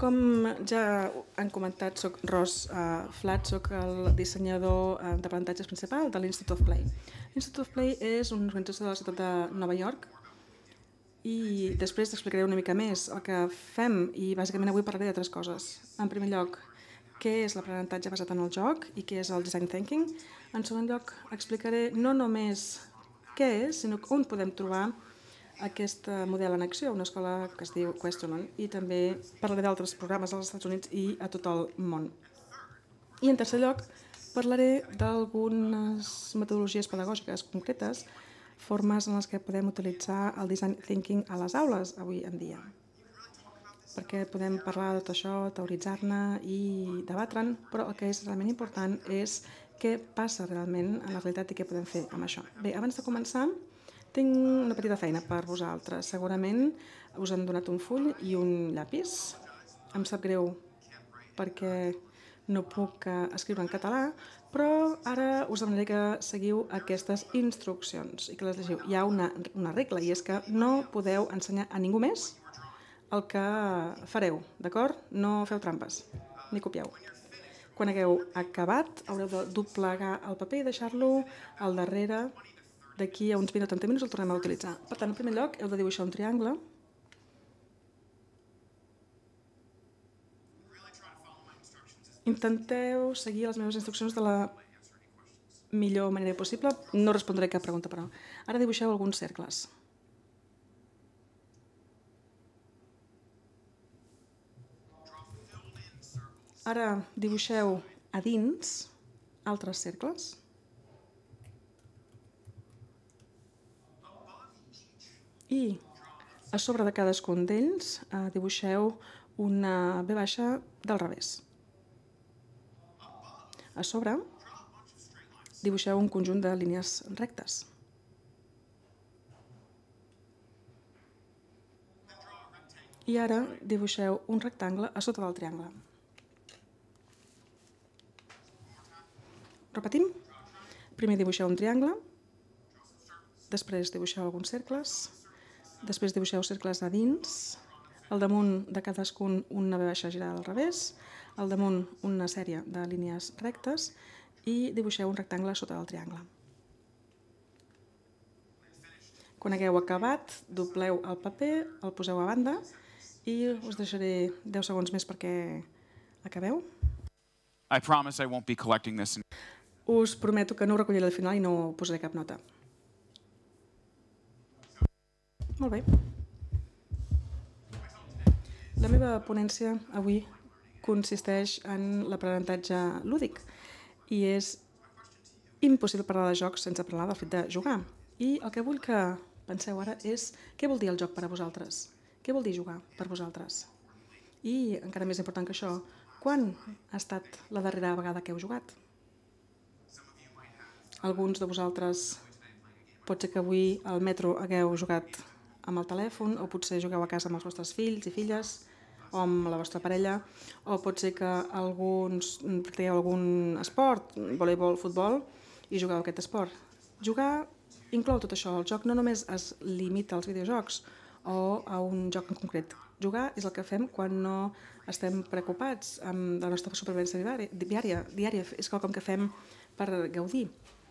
Com ja han comentat, soc Ros Flat, soc el dissenyador d'aprenentatges principal de l'Institute of Play. L'Institute of Play és una organització de la ciutat de Nova York i després t'explicaré una mica més el que fem i bàsicament avui parlaré de 3 coses. En primer lloc, què és l'aprenentatge basat en el joc i què és el design thinking. En segon lloc, explicaré no només què és, sinó on podem trobar aquest model en acció, una escola que es diu Questionon, i també parlaré d'altres programes als Estats Units i a tot el món. I en tercer lloc, parlaré d'algunes metodologies pedagògiques concretes, formes en les que podem utilitzar el design thinking a les aules avui en dia. Perquè podem parlar de tot això, teoritzar-ne i debatre'n, però el que és realment important és què passa realment en la realitat i què podem fer amb això. Bé, abans de començar, tinc una petita feina per vosaltres. Segurament us han donat un full i un llapis. Em sap greu perquè no puc escriure en català, però ara us demanaré que seguiu aquestes instruccions i que les llegiu. Hi ha una regla i és que no podeu ensenyar a ningú més el que fareu, d'acord? No feu trampes, ni copieu. Quan hagueu acabat, haureu de doblegar el paper i deixar-lo al darrere. D'aquí a uns 20 o 30 minuts el tornem a utilitzar. Per tant, en primer lloc, heu de dibuixar un triangle. Intenteu seguir les meves instruccions de la millor manera possible. No respondré cap pregunta, però. Ara dibuixeu alguns cercles. Ara dibuixeu a dins altres cercles. I a sobre de cadascun d'ells dibuixeu una V baixa del revés. A sobre dibuixeu un conjunt de línies rectes. I ara dibuixeu un rectangle a sota del triangle. Repetim. Primer dibuixeu un triangle, després dibuixeu alguns cercles, després dibuixeu cercles a dins, al damunt de cadascun una V baixa girada al revés, al damunt una sèrie de línies rectes i dibuixeu un rectangle a sota del triangle. Quan hagueu acabat, dobleu el paper, el poseu a banda i us deixaré 10 segons més perquè acabeu. I promise I won't be collecting this. Us prometo que no ho recolliré al final i no posaré cap nota. Molt bé. La meva ponència avui consisteix en l'aprenentatge lúdic i és impossible parlar de jocs sense parlar del fet de jugar. I el que vull que penseu ara és què vol dir el joc per a vosaltres? Què vol dir jugar per vosaltres? I, encara més important que això, quan ha estat la darrera vegada que heu jugat? Alguns de vosaltres pot ser que avui al metro hagueu jugat amb el telèfon o potser jugueu a casa amb els vostres fills i filles o amb la vostra parella o pot ser que alguns practiqueu algun esport, voleibol, futbol i jugueu a aquest esport. Jugar inclou tot això. El joc no només es limita als videojocs o a un joc en concret. Jugar és el que fem quan no estem preocupats amb la nostra supervivència diària. És quelcom que fem per gaudir.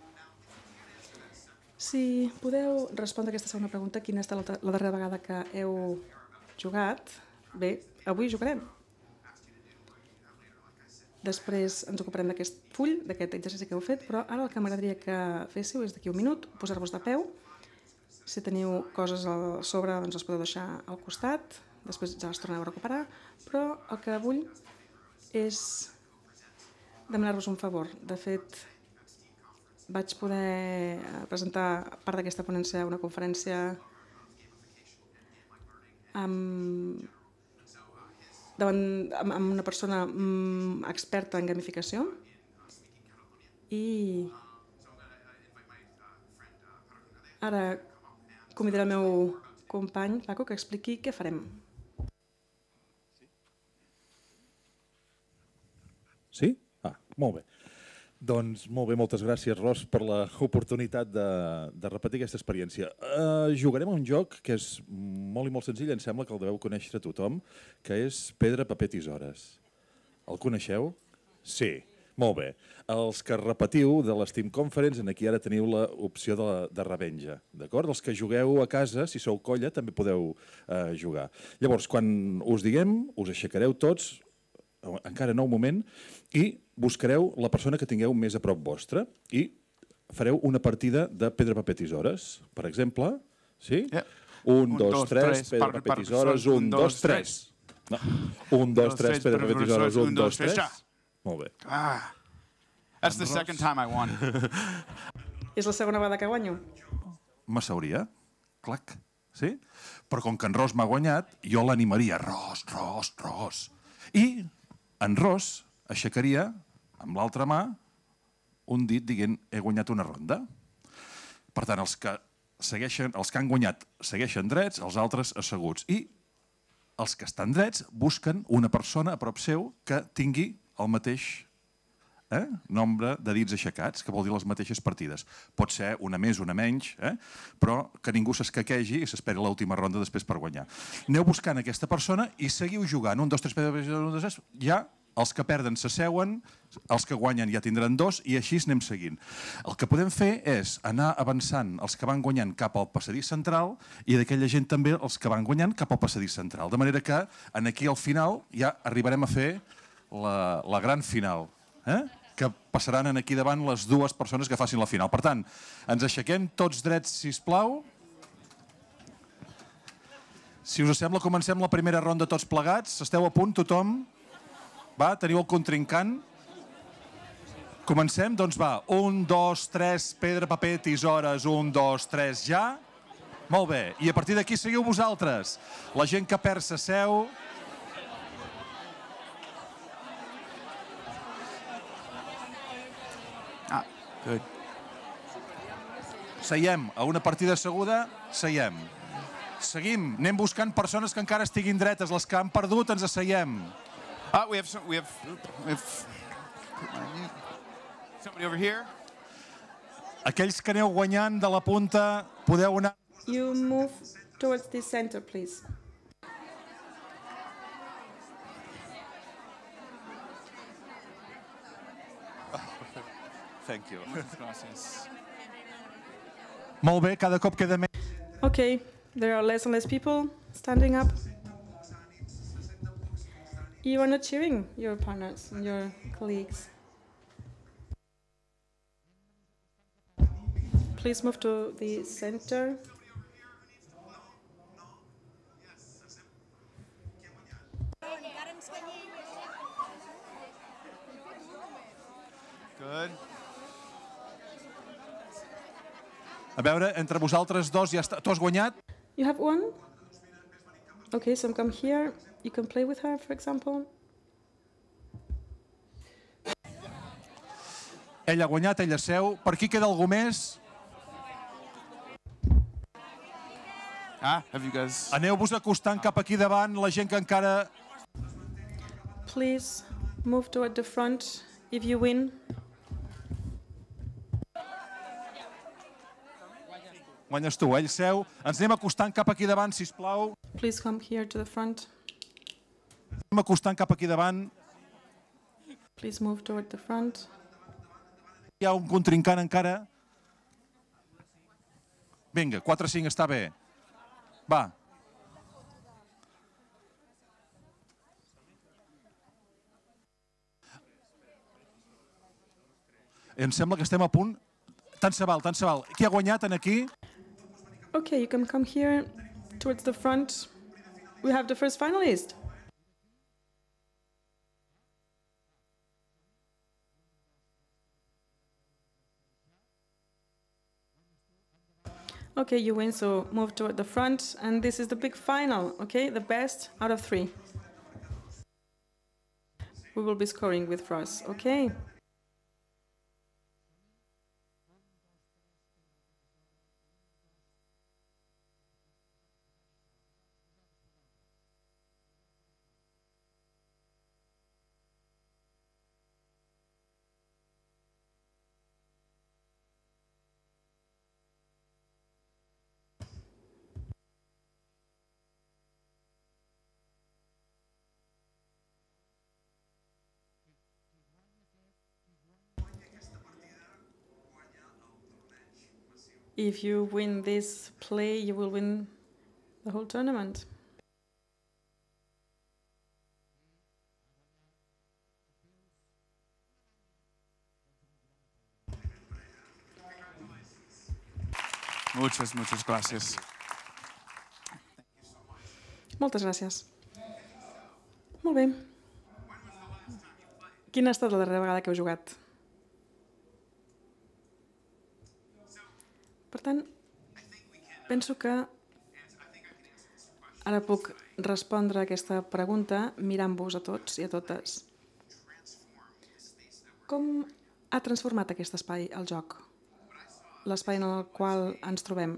Si podeu respondre aquesta segona pregunta, quina ha estat la darrera vegada que heu jugat? Bé, avui jugarem. Després ens ocuparem d'aquest full, d'aquest exercici que heu fet, però ara el que m'agradaria que féssiu és d'aquí un minut posar-vos de peu. Si teniu coses a sobre, doncs les podeu deixar al costat, després ja les torneu a recuperar, però el que vull és demanar-vos un favor. De fet, vaig poder presentar part d'aquesta ponència a una conferència amb una persona experta en gamificació i ara convidaré el meu company Paco que expliqui què farem. Sí? Molt bé. Doncs molt bé, moltes gràcies, Ros, per l'oportunitat de repetir aquesta experiència. Jugarem a un joc que és molt i molt senzill, em sembla que el deveu conèixer a tothom, que és pedra, paper, tisores. El coneixeu? Sí. Molt bé. Els que repetiu de l'Steam Conference, aquí ara teniu l'opció de revenja. D'acord? Els que jugueu a casa, si sou colla, també podeu jugar. Llavors, quan us diguem, us aixecareu tots, encara no un moment, i buscareu la persona que tingueu més a prop vostre i fareu una partida de pedra, paper, tisores. Per exemple, sí? 1, 2, 3, pedra, paper, tisores, 1, 2, 3. 1, 2, 3, pedra, paper, tisores, 1, 2, 3. Molt bé. That's the second time I won. És la segona vegada que guanyo? M'asseuria, clac, sí? Però com que en Ros m'ha guanyat, jo l'animaria. Ros, Ros, Ros. I en Ros aixecaria amb l'altra mà un dit dient he guanyat una ronda. Per tant, els que han guanyat segueixen drets, els altres asseguts. I els que estan drets busquen una persona a prop seu que tingui el mateix nombre de dits aixecats, que vol dir les mateixes partides. Pot ser una més, una menys, però que ningú s'escaquegi i s'esperi l'última ronda després per guanyar. Aneu buscant aquesta persona i seguiu jugant. 1, 2, 3, 1, 2, 3, ja els que perden s'asseuen, els que guanyen ja tindran 2 i així anem seguint. El que podem fer és anar avançant els que van guanyant cap al passadís central i d'aquella gent també els que van guanyant cap al passadís central. De manera que aquí al final ja arribarem a fer la gran final, que passaran aquí davant les dues persones que facin la final. Per tant, ens aixequem tots drets, sisplau. Si us sembla, comencem la primera ronda tots plegats. Esteu a punt, tothom? Va, teniu el contrincant? Comencem? Doncs va. 1, 2, 3, pedra, paper, tisores. 1, 2, 3, ja. Molt bé. I a partir d'aquí seguiu vosaltres. La gent que perd s'asseu. Good. Seiem. A una partida asseguda, seiem. Seguim. Anem buscant persones que encara estiguin dretes. Les que han perdut, ens asseiem. We have somebody over here. Aquells que aneu guanyant de la punta, podeu anar... You move towards the center, please. Thank you. Molt bé, cada cop queda més. Okay, there are less and less people standing up. You are not cheering your partners and your colleagues. Please move to the center. Good. A veure, entre vosaltres dos ja està. Tu has guanyat? You have one? Okay, so come here. You can play with her, for example. Ell ha guanyat, ella seu. Per aquí queda algú més? Have you guys... Aneu-vos acostant cap aquí davant, la gent que encara... Please move toward the front if you win. Guanyes tu, ell seu. Ens anem acostant cap aquí davant, sisplau. Please come here to the front. Anem acostant cap aquí davant. Please move toward the front. Hi ha un contrincant encara. Vinga, 4-5 està bé. Va. Em sembla que estem a punt. Tant se val, tant se val. Qui ha guanyat en aquí? Okay, you can come here towards the front. We have the first finalist. Okay, you win, so move toward the front. And this is the big final, okay? The best out of 3. We will be scoring with Frost, okay? If you win this play, you will win the whole tournament. Muchas gracias. Moltes gràcies. Molt bé. Quina ha estat la darrera vegada que heu jugat? Per tant, penso que ara puc respondre a aquesta pregunta mirant-vos a tots i a totes. Com ha transformat aquest espai el joc? L'espai en el qual ens trobem.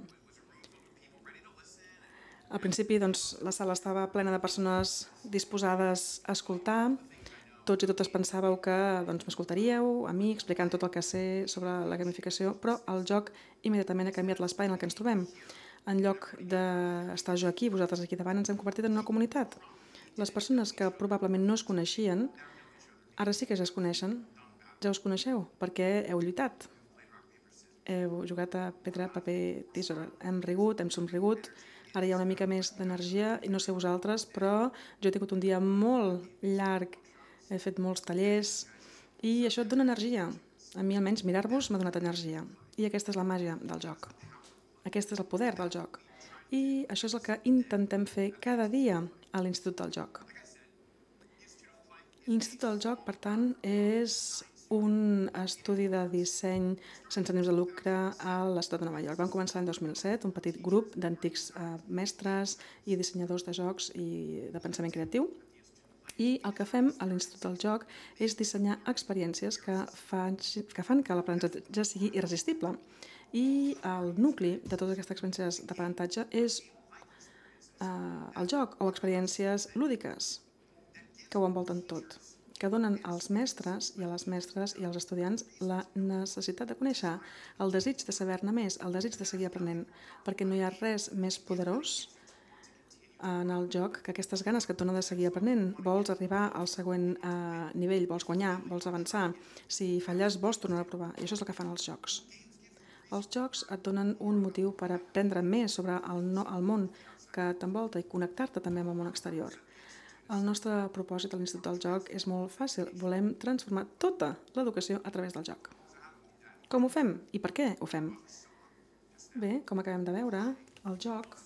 Al principi, doncs, la sala estava plena de persones disposades a escoltar. Tots i totes pensàveu que m'escoltaríeu, a mi, explicant tot el que sé sobre la gamificació, però el joc immediatament ha canviat l'espai en el que ens trobem. En lloc d'estar jo aquí, vosaltres aquí davant, ens hem convertit en una comunitat. Les persones que probablement no es coneixien, ara sí que ja es coneixen, ja us coneixeu, perquè heu lluitat. Heu jugat a pedra, paper, tisora. Hem rigut, hem somrigut, ara hi ha una mica més d'energia, i no sé vosaltres, però jo he tingut un dia molt llarg, he fet molts tallers, i això et dona energia. A mi almenys mirar-vos m'ha donat energia. I aquesta és la màgia del joc. Aquest és el poder del joc. I això és el que intentem fer cada dia a l'Institut del Joc. L'Institut del Joc, per tant, és un estudi de disseny sense ànims de lucre a la ciutat de Nova York. Vam començar l'any 2007, un petit grup d'antics mestres i dissenyadors de jocs i de pensament creatiu. I el que fem a l'Institut del Joc és dissenyar experiències que fan que l'aprenentatge sigui irresistible. I el nucli de totes aquestes experiències d'aprenentatge és el joc o experiències lúdiques que ho envolten tot, que donen als mestres i a les mestres i als estudiants la necessitat de conèixer, el desig de saber-ne més, el desig de seguir aprenent, perquè no hi ha res més poderós en el joc que aquestes ganes que et dona de seguir aprenent. Vols arribar al següent nivell, vols guanyar, vols avançar. Si falles, vols tornar a provar. I això és el que fan els jocs. Els jocs et donen un motiu per aprendre més sobre el món que t'envolta i connectar-te també amb el món exterior. El nostre propòsit a l'Institut del Joc és molt fàcil. Volem transformar tota l'educació a través del joc. Com ho fem? I per què ho fem? Bé, com acabem de veure, el joc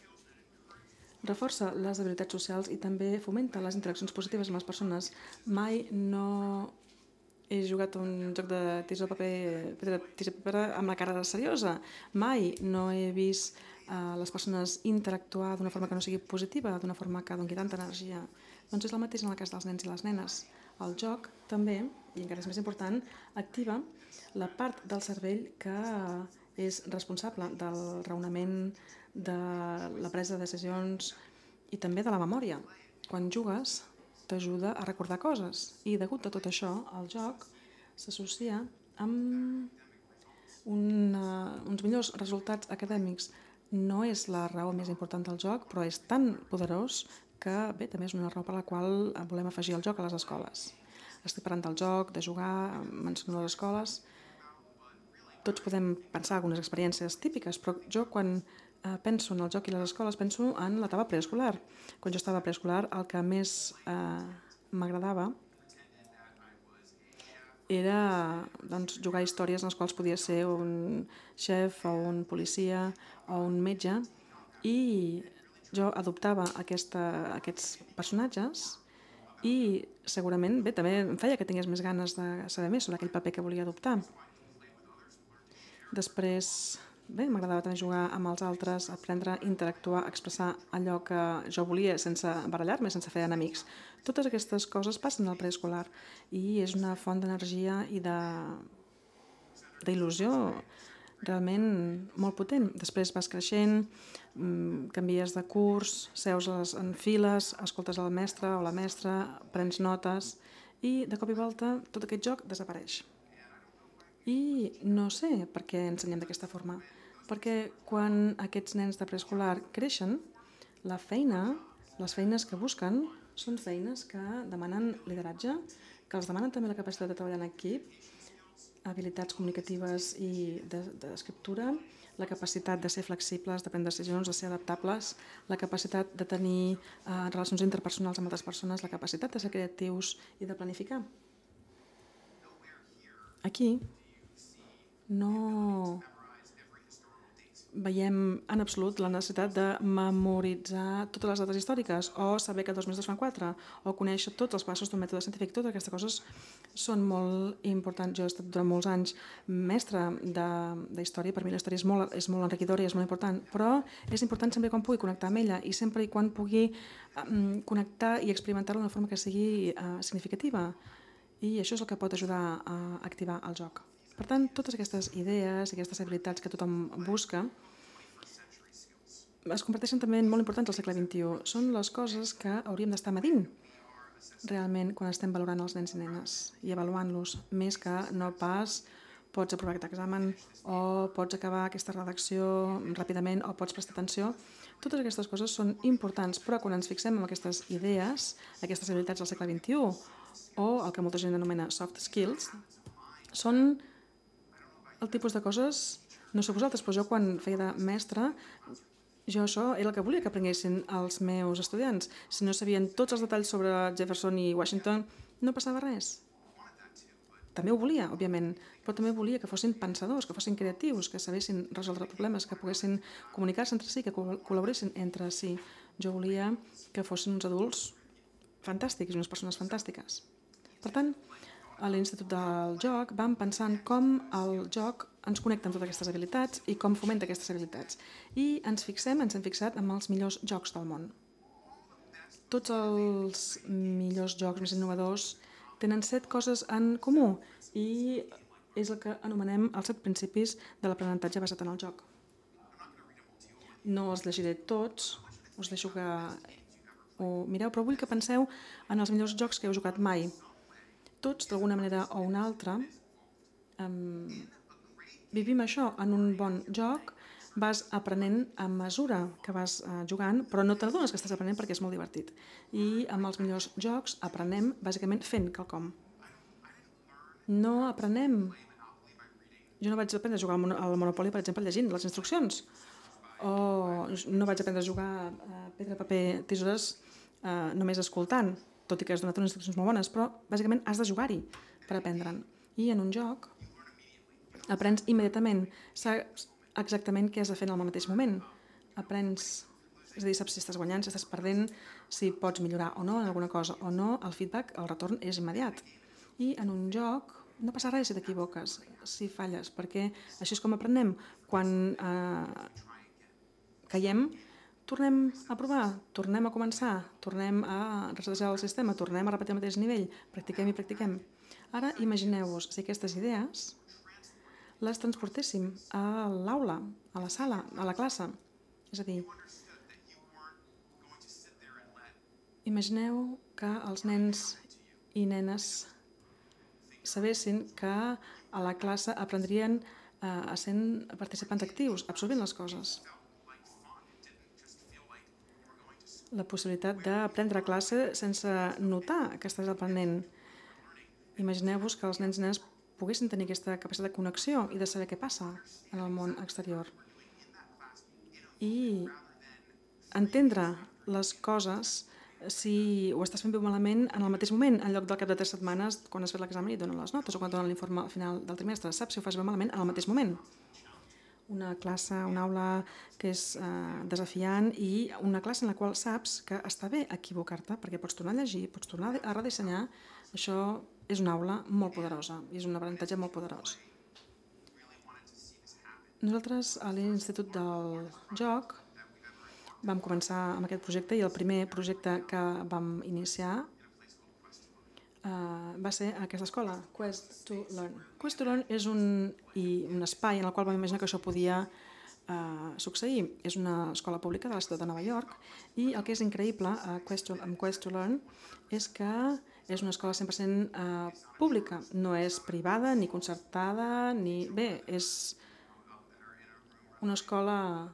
reforça les habilitats socials i també fomenta les interaccions positives amb les persones. Mai no he jugat un joc de tisó paper amb la cara seriosa. Mai no he vist les persones interactuar d'una forma que no sigui positiva, d'una forma que doni tanta energia. Doncs és el mateix en el cas dels nens i les nenes. El joc també, i encara és més important, activa la part del cervell que és responsable del raonament, de la presa de decisions i també de la memòria. Quan jugues, t'ajuda a recordar coses i degut a tot això, el joc s'associa amb uns millors resultats acadèmics. No és la raó més important del joc, però és tan poderós que bé, també és una raó per la qual volem afegir el joc a les escoles. Estic parlant del joc, de jugar, menciono les escoles. Tots podem pensar algunes experiències típiques, però jo quan penso en el joc i les escoles penso en l'etapa preescolar. Quan jo estava a preescolar el que més m'agradava era jugar històries en les quals podia ser un xef o un policia o un metge i jo adoptava aquests personatges i segurament bé, també em feia que tingués més ganes de saber més sobre aquell paper que volia adoptar. Després, bé, m'agradava també jugar amb els altres, aprendre, interactuar, expressar allò que jo volia sense barallar-me, sense fer enemics. Totes aquestes coses passen al preescolar i és una font d'energia i d'il·lusió realment molt potent. Després vas creixent, canvies de curs, seus en files, escoltes el mestre o la mestra, prens notes i de cop i volta tot aquest joc desapareix. I no sé per què ensenyem d'aquesta forma, perquè quan aquests nens de preescolar creixen, les feines que busquen són feines que demanen lideratge, que els demanen també la capacitat de treballar en equip, habilitats comunicatives i d'escriptura, la capacitat de ser flexibles, de prendre decisions, de ser adaptables, la capacitat de tenir relacions interpersonals amb altres persones, la capacitat de ser creatius i de planificar. Aquí no veiem en absolut la necessitat de memoritzar totes les dates històriques o saber que 2 més 2 fan 4 o conèixer tots els passos d'un mètode científic. Totes aquestes coses són molt importants. Jo he estat durant molts anys mestre de història. Per mi la història és molt enriquidora i és molt important, però és important sempre quan pugui connectar amb ella i sempre i quan pugui connectar i experimentar-la d'una forma que sigui significativa. I això és el que pot ajudar a activar el joc. Per tant, totes aquestes idees i aquestes habilitats que tothom busca es converteixen també en molt importants al segle XXI. Són les coses que hauríem d'estar medint realment quan estem valorant els nens i nenes i avaluant-los, més que no pas pots aprovar aquest examen o pots acabar aquesta redacció ràpidament o pots prestar atenció. Totes aquestes coses són importants, però quan ens fixem en aquestes idees, aquestes habilitats del segle XXI o el que molta gent anomena soft skills, són el tipus de coses, no sé vosaltres, però jo quan feia de mestre, jo això era el que volia que aprenguessin els meus estudiants. Si no sabien tots els detalls sobre Jefferson i Washington, no passava res. També ho volia, òbviament, però també volia que fossin pensadors, que fossin creatius, que sabessin resoldre problemes, que poguessin comunicar-se entre si, que col·laboressin entre si. Jo volia que fossin uns adults fantàstics, unes persones fantàstiques. Per tant, a l'Institut del Joc vam pensar en com el joc ens connecta amb totes aquestes habilitats i com fomenta aquestes habilitats. I ens hem fixat en els millors jocs del món. Tots els millors jocs més innovadors tenen 7 coses en comú i és el que anomenem els 7 principis de l'aprenentatge basat en el joc. No els llegiré tots, us deixo que ho mireu, però vull que penseu en els millors jocs que heu jugat mai. Tots, d'alguna manera o una altra, vivim això. En un bon joc vas aprenent a mesura que vas jugant, però no t'adones que estàs aprenent perquè és molt divertit. I amb els millors jocs aprenem bàsicament fent quelcom. No aprenem. Jo no vaig aprendre a jugar al Monopoly, per exemple, llegint les instruccions. O no vaig aprendre a jugar a pedra, paper, tisores només escoltant, tot i que has donat unes instruccions molt bones, però bàsicament has de jugar-hi per aprendre'n. I en un joc aprens immediatament, saps exactament què has de fer en el mateix moment. Aprens, és a dir, saps si estàs guanyant, si estàs perdent, si pots millorar o no en alguna cosa o no, el feedback, el retorn és immediat. I en un joc no passa res si t'equivoques, si falles, perquè així és com aprenem. Quan caiem, tornem a provar, tornem a començar, tornem a resetejar el sistema, tornem a repetir el mateix nivell, practiquem i practiquem. Ara imagineu-vos si aquestes idees les transportéssim a l'aula, a la sala, a la classe. És a dir, imagineu que els nens i nenes sabessin que a la classe aprendrien a ser participants actius, absorbint les coses. La possibilitat d'aprendre a classe sense notar que estàs aprenent. Imagineu-vos que els nens i nenes poguessin tenir aquesta capacitat de connexió i de saber què passa en el món exterior. I entendre les coses si ho estàs fent bé o malament en el mateix moment, en lloc del cap de 3 setmanes quan has fet l'examen i et donen les notes o quan et donen l'informe al final del trimestre. Saps si ho fas bé o malament en el mateix moment. Una classe, una aula que és desafiant i una classe en la qual saps que està bé equivocar-te perquè pots tornar a llegir, pots tornar a redissenyar. Això és una aula molt poderosa i és un aprenentatge molt poderós. Nosaltres a l'Institut del Joc vam començar amb aquest projecte i el primer projecte que vam iniciar va ser a aquesta escola, Quest to Learn. Quest to Learn és un espai en el qual vam imaginar que això podia succeir. És una escola pública de la ciutat de Nova York i el que és increïble amb Quest to Learn és que és una escola 100% pública. No és privada ni concertada, ni... Bé, és una escola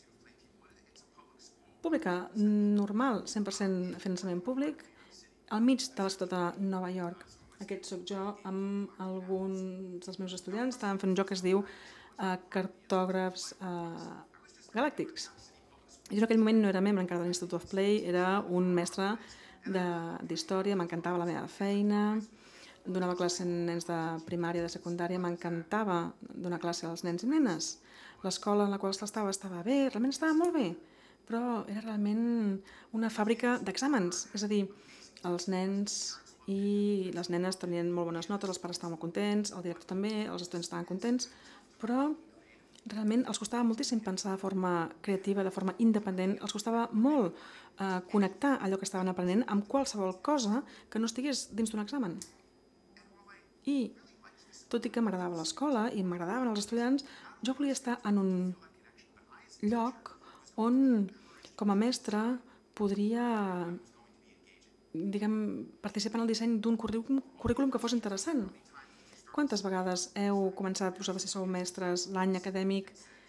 pública, normal, 100% finançament públic, al mig de la ciutat de Nova York. Aquest soc jo amb alguns dels meus estudiants. Estàvem fent un joc que es diu cartògrafs galàctics. Jo en aquell moment no era membre encara de l'Institute of Play, era un mestre d'història, m'encantava la meva feina, donava classe a nens de primària, de secundària, m'encantava donar classe als nens i nenes. L'escola en la qual estava bé, realment estava molt bé, però era realment una fàbrica d'exàmens. És a dir, els nens i les nenes tenien molt bones notes, els pares estaven molt contents, el director també, els estudiants estaven contents, però realment els costava moltíssim pensar de forma creativa, de forma independent, els costava molt connectar allò que estaven aprenent amb qualsevol cosa que no estigués dins d'un examen. I, tot i que m'agradava l'escola i m'agradaven els estudiants, jo volia estar en un lloc on, com a mestre, podria participar en el disseny d'un currículum que fos interessant. Quantes vegades heu començat vosaltres si sou mestres l'any acadèmic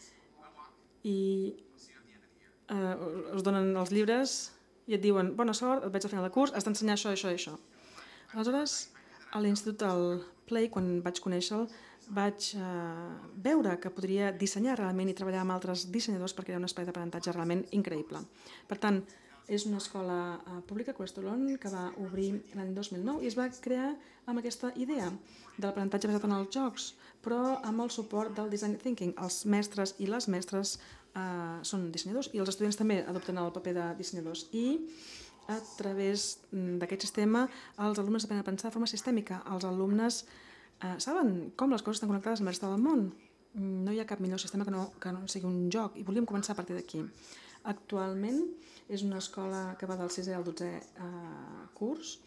i us donen els llibres i et diuen bona sort, et veig al final de curs, has d'ensenyar això, això i això. Aleshores, a l'Institut del Play, quan vaig conèixer-lo, vaig veure que podria dissenyar realment i treballar amb altres dissenyadors perquè era un espai d'aprenentatge realment increïble. Per tant, és una escola pública, Quest Olon, que va obrir l'any 2009 i es va crear amb aquesta idea de l'aprenentatge basat en els jocs, però amb el suport del design thinking. Els mestres i les mestres són dissenyadors i els estudiants també adopten el paper de dissenyadors. I a través d'aquest sistema els alumnes aprenen a pensar de forma sistèmica. Els alumnes saben com les coses estan connectades amb la resta del món. No hi ha cap millor sistema que no sigui un joc i volíem començar a partir d'aquí. Actualment és una escola que va del 6è al 12è curs.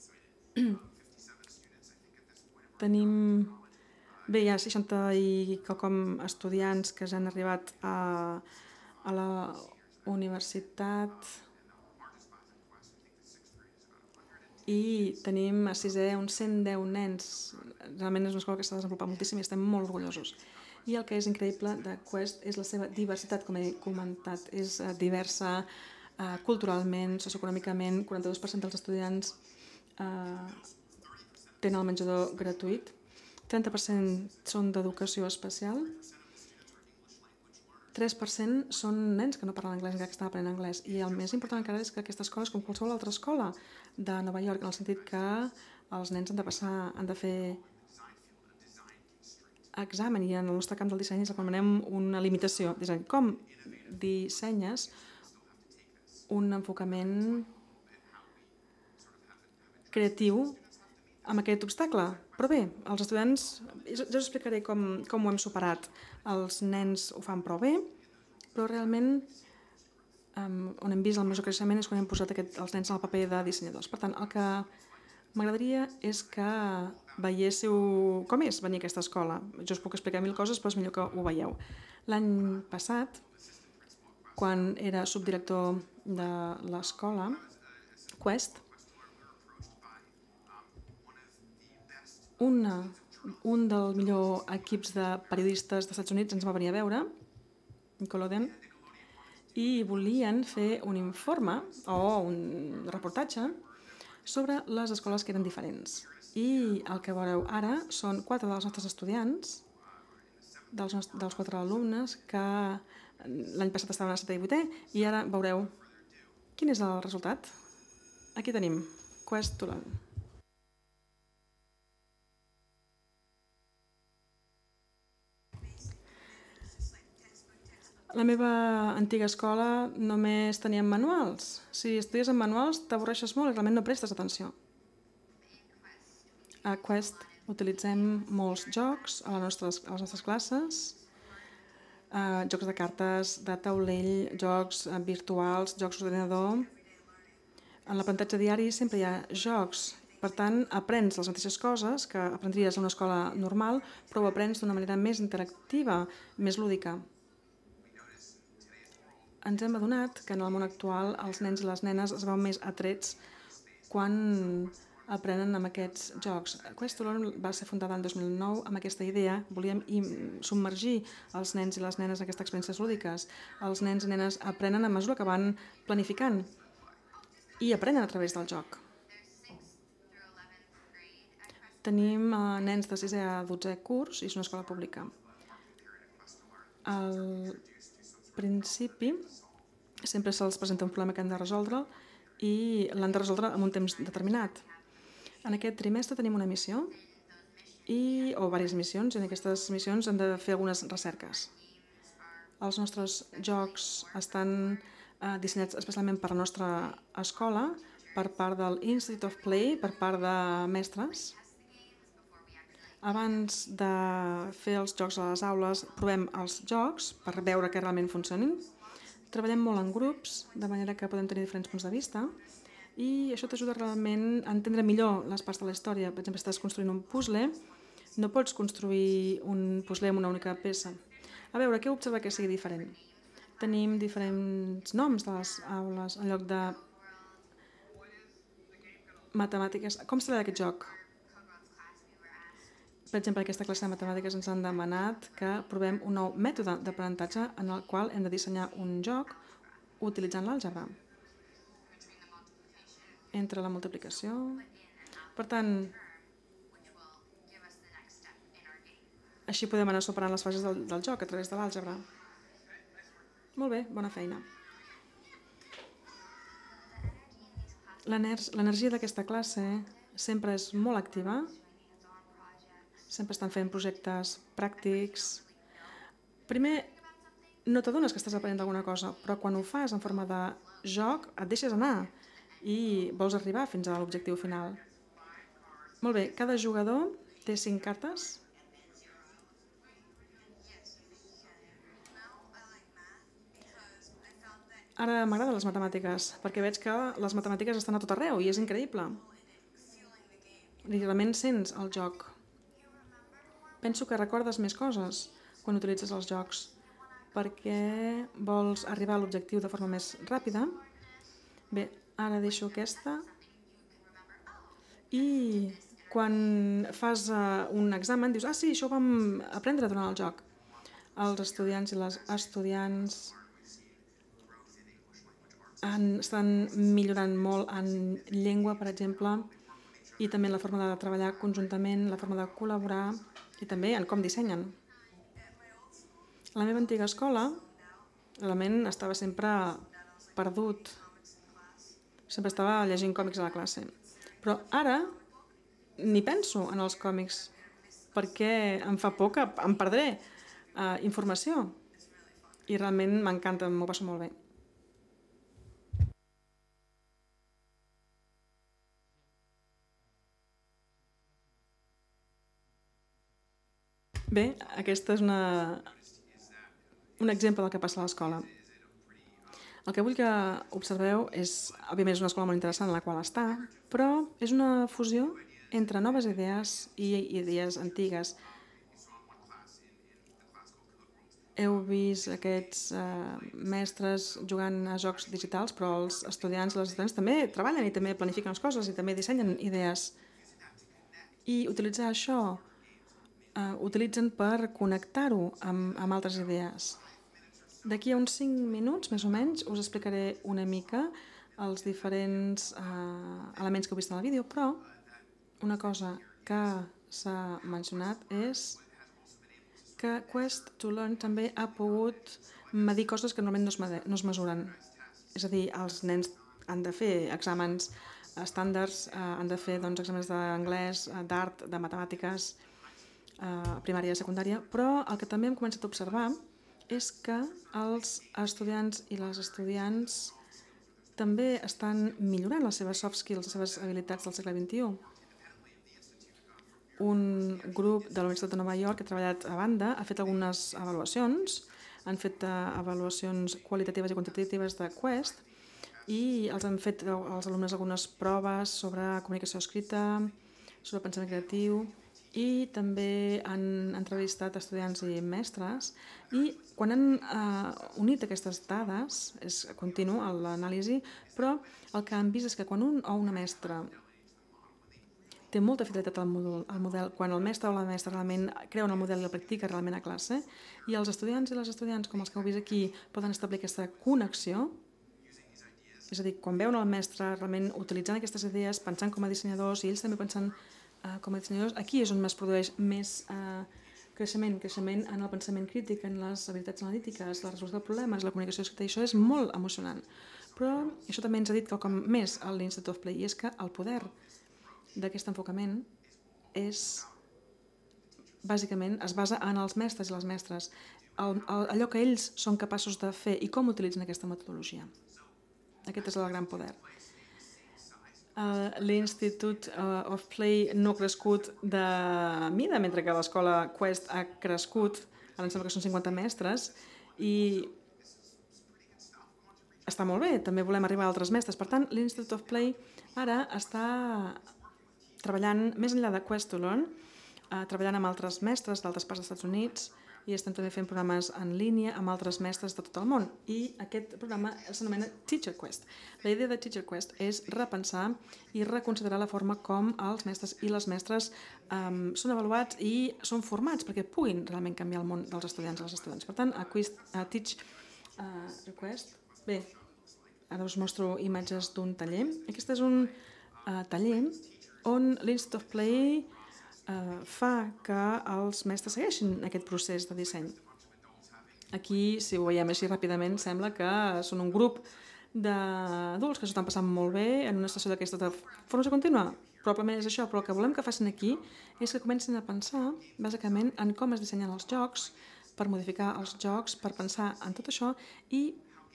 Tenim, bé, hi ha 60 i quelcom estudiants que ja han arribat a la universitat i tenim a 6è uns 110 nens. Realment és una escola que s'ha desenvolupat moltíssim i estem molt orgullosos. I el que és increïble de Quest és la seva diversitat, com he comentat. És diversa culturalment, socioeconòmicament. 42% dels estudiants tenen el menjador gratuït. 30% són d'educació especial. 3% són nens que no parlen anglès, encara que estan aprenent anglès. I el més important encara és que aquesta escola és com qualsevol altra escola de Nova York, en el sentit que els nens han de fer examen, i en el nostre camp del disseny és el que anomenem una limitació. Com dissenyes un enfocament creatiu amb aquest obstacle? Però bé, els estudiants, jo us explicaré com ho hem superat. Els nens ho fan prou bé, però realment on hem vist el major creixement és quan hem posat els nens en el paper de dissenyadors. Per tant, el que m'agradaria és que veiéssiu com és venir a aquesta escola. Jo us puc explicar 1000 coses, però és millor que ho veieu. L'any passat, quan era subdirector de l'escola, Quest, un dels millors equips de periodistes dels Estats Units ens va venir a veure, Nickelodeon, i volien fer un informe o un reportatge sobre les escoles que eren diferents. I el que veureu ara són 4 dels nostres estudiants, dels 4 alumnes, que l'any passat estaven a 7è i 8è, i ara veureu quin és el resultat. Aquí tenim Quest Olon. La meva antiga escola només teníem manuals. Si estudies amb manuals t'avorreixes molt i realment no prestes atenció. A Quest utilitzem molts jocs a les nostres classes, jocs de cartes, de taulell, jocs virtuals, jocs d'ordinador. En l'aprenentatge diari sempre hi ha jocs. Per tant, aprens les mateixes coses que aprendries a una escola normal, però ho aprens d'una manera més interactiva, més lúdica. Ens hem adonat que en el món actual els nens i les nenes es veuen més atrets quan aprenen amb aquests jocs. Quest Olon va ser fundada en 2009 amb aquesta idea. Volíem submergir els nens i les nenes en aquestes experiències lúdiques. Els nens i nenes aprenen a mesura que van planificant i aprenen a través del joc. Tenim nens de 6è a 12è curs i és una escola pública. Al principi sempre se'ls presenta un problema que han de resoldre i l'han de resoldre en un temps determinat. En aquest trimestre tenim una missió o diverses missions, i en aquestes missions hem de fer algunes recerques. Els nostres jocs estan dissenyats especialment per la nostra escola, per part del Institute of Play, per part de mestres. Abans de fer els jocs a les aules, provem els jocs per veure que realment funcionin. Treballem molt en grups, de manera que podem tenir diferents punts de vista, i això t'ajuda realment a entendre millor les parts de la història. Per exemple, si estàs construint un puzzle, no pots construir un puzzle amb una única peça. A veure, què observa que sigui diferent? Tenim diferents noms de les aules en lloc de matemàtiques. Com serà aquest joc? Per exemple, en aquesta classe de matemàtiques ens han demanat que provem un nou mètode d'aprenentatge en el qual hem de dissenyar un joc utilitzant l'àlgebra entre la multiplicació. Per tant, així podem anar superant les fases del joc a través de l'àlgebra. Molt bé, bona feina. L'energia d'aquesta classe sempre és molt activa. Sempre estan fent projectes pràctics. Primer, no t'adones que estàs aprenent alguna cosa, però quan ho fas en forma de joc, et deixes anar i vols arribar fins a l'objectiu final. Molt bé, cada jugador té 5 cartes. Ara m'agraden les matemàtiques, perquè veig que les matemàtiques estan a tot arreu i és increïble. I realment sents el joc. Penso que recordes més coses quan utilitzes els jocs, perquè vols arribar a l'objectiu de forma més ràpida. Bé, ara deixo aquesta. I quan fas un examen dius, sí, això ho vam aprendre durant el joc. Els estudiants i les estudiants estan millorant molt en llengua, per exemple, i també en la forma de treballar conjuntament, la forma de col·laborar, i també en com dissenyen. A la meva antiga escola, realment estava sempre perdut. Sempre estava llegint còmics a la classe. Però ara ni penso en els còmics, perquè em fa por que em perdré informació. I realment m'encanta, m'ho passo molt bé. Bé, aquest és un exemple del que passa a l'escola. El que vull que observeu és, òbviament, és una escola molt interessant en la qual està, però és una fusió entre noves idees i idees antigues. Heu vist aquests mestres jugant a jocs digitals, però els estudiants i les estudiants també treballen i també planifiquen les coses i també dissenyen idees. I utilitzar això utilitzen per connectar-ho amb altres idees. D'aquí a uns 5 minuts, més o menys, us explicaré una mica els diferents elements que heu vist en el vídeo, però una cosa que s'ha mencionat és que Quest to Learn també ha pogut medir coses que normalment no es mesuren. És a dir, els nens han de fer exàmens estàndards, han de fer exàmens d'anglès, d'art, de matemàtiques, primària i secundària, però el que també hem començat a observar és que els estudiants i les estudiants també estan millorant les seves soft skills, les seves habilitats del segle XXI. Un grup de la Universitat de Nova York que ha treballat a banda ha fet algunes avaluacions, han fet avaluacions qualitatives i quantitatives de Quest i els han fet als alumnes algunes proves sobre comunicació escrita, sobre pensament creatiu, i també han entrevistat estudiants i mestres, i quan han unit aquestes dades, és continu l'anàlisi, però el que han vist és que quan un o una mestra té molta fidelitat al model, quan el mestre o la mestra realment creuen el model i el practica realment a classe, i els estudiants i les estudiants, com els que heu vist aquí, poden establir aquesta connexió, és a dir, quan veuen el mestre realment utilitzant aquestes idees, pensant com a dissenyadors i ells també pensant com a dissenyadors, aquí és on es produeix més creixement en el pensament crític, en les habilitats analítiques, la resolució de problemes, la comunicació escrita, i això és molt emocionant. Però això també ens ha dit quelcom més a l'Institute of Play, i és que el poder d'aquest enfocament bàsicament es basa en els mestres i les mestres, allò que ells són capaços de fer i com utilitzen aquesta metodologia. Aquest és el gran poder. L'Institute of Play no ha crescut de mida, mentre que l'escola Quest ha crescut, ara em sembla que són 50 mestres, i està molt bé, també volem arribar a altres mestres. Per tant, l'Institute of Play ara està treballant més enllà de Quest to Learn, treballant amb altres mestres d'altres parts dels Estats Units, i estem també fent programes en línia amb altres mestres de tot el món. I aquest programa s'anomena Teacher Quest. La idea de Teacher Quest és repensar i reconsiderar la forma com els mestres i les mestres són avaluats i són formats perquè puguin realment canviar el món dels estudiants i les estudiants. Per tant, a Teach Request, bé, ara us mostro imatges d'un taller. Aquest és un taller on l'Institute of Play fa que els mestres segueixin aquest procés de disseny. Aquí, si ho veiem així ràpidament, sembla que són un grup d'adults que s'ho estan passant molt bé en una sessió d'aquesta de formació contínua. Probablement és això, però el que volem que facin aquí és que comencin a pensar, bàsicament, en com es dissenyen els jocs, per modificar els jocs, per pensar en tot això i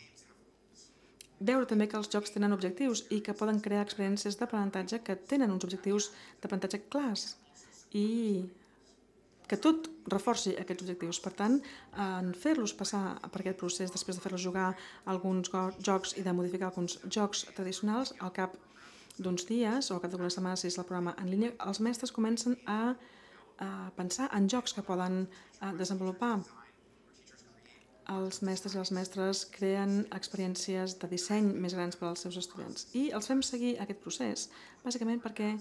veure també que els jocs tenen objectius i que poden crear experiències d'aprenentatge que tenen uns objectius d'aprenentatge clars i que tot reforci aquests objectius. Per tant, en fer-los passar per aquest procés, després de fer-los jugar alguns jocs i de modificar alguns jocs tradicionals, al cap d'uns dies o al cap d'algunes setmanes, si és el programa en línia, els mestres comencen a pensar en jocs que poden desenvolupar. Els mestres i les mestres creen experiències de disseny més grans per als seus estudiants i els fem seguir aquest procés, bàsicament perquè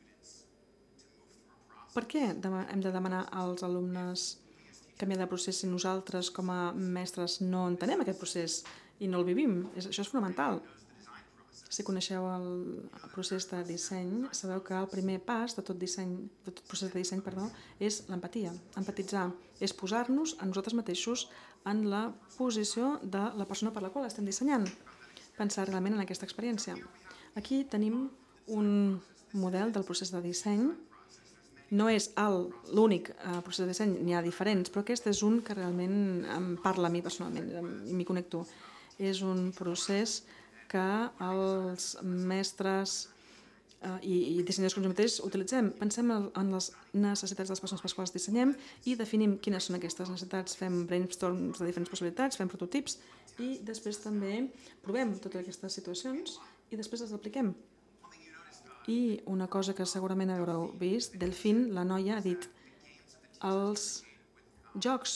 per què hem de demanar als alumnes canviar de procés si nosaltres com a mestres no entenem aquest procés i no el vivim? Això és fonamental. Si coneixeu el procés de disseny, sabeu que el primer pas de tot procés de disseny, és l'empatia. Empatitzar és posar-nos a nosaltres mateixos en la posició de la persona per la qual estem dissenyant. Pensar realment en aquesta experiència. Aquí tenim un model del procés de disseny. No és l'únic procés de disseny, n'hi ha diferents, però aquest és un que realment em parla a mi personalment i m'hi connecto. És un procés que els mestres i dissenyadors com jo mateix utilitzem. Pensem en les necessitats de les persones per les quals dissenyem i definim quines són aquestes necessitats. Fem brainstorms de diferents possibilitats, fem prototips i després també provem totes aquestes situacions i després les apliquem. I una cosa que segurament haureu vist, Delphine, la noia, ha dit els jocs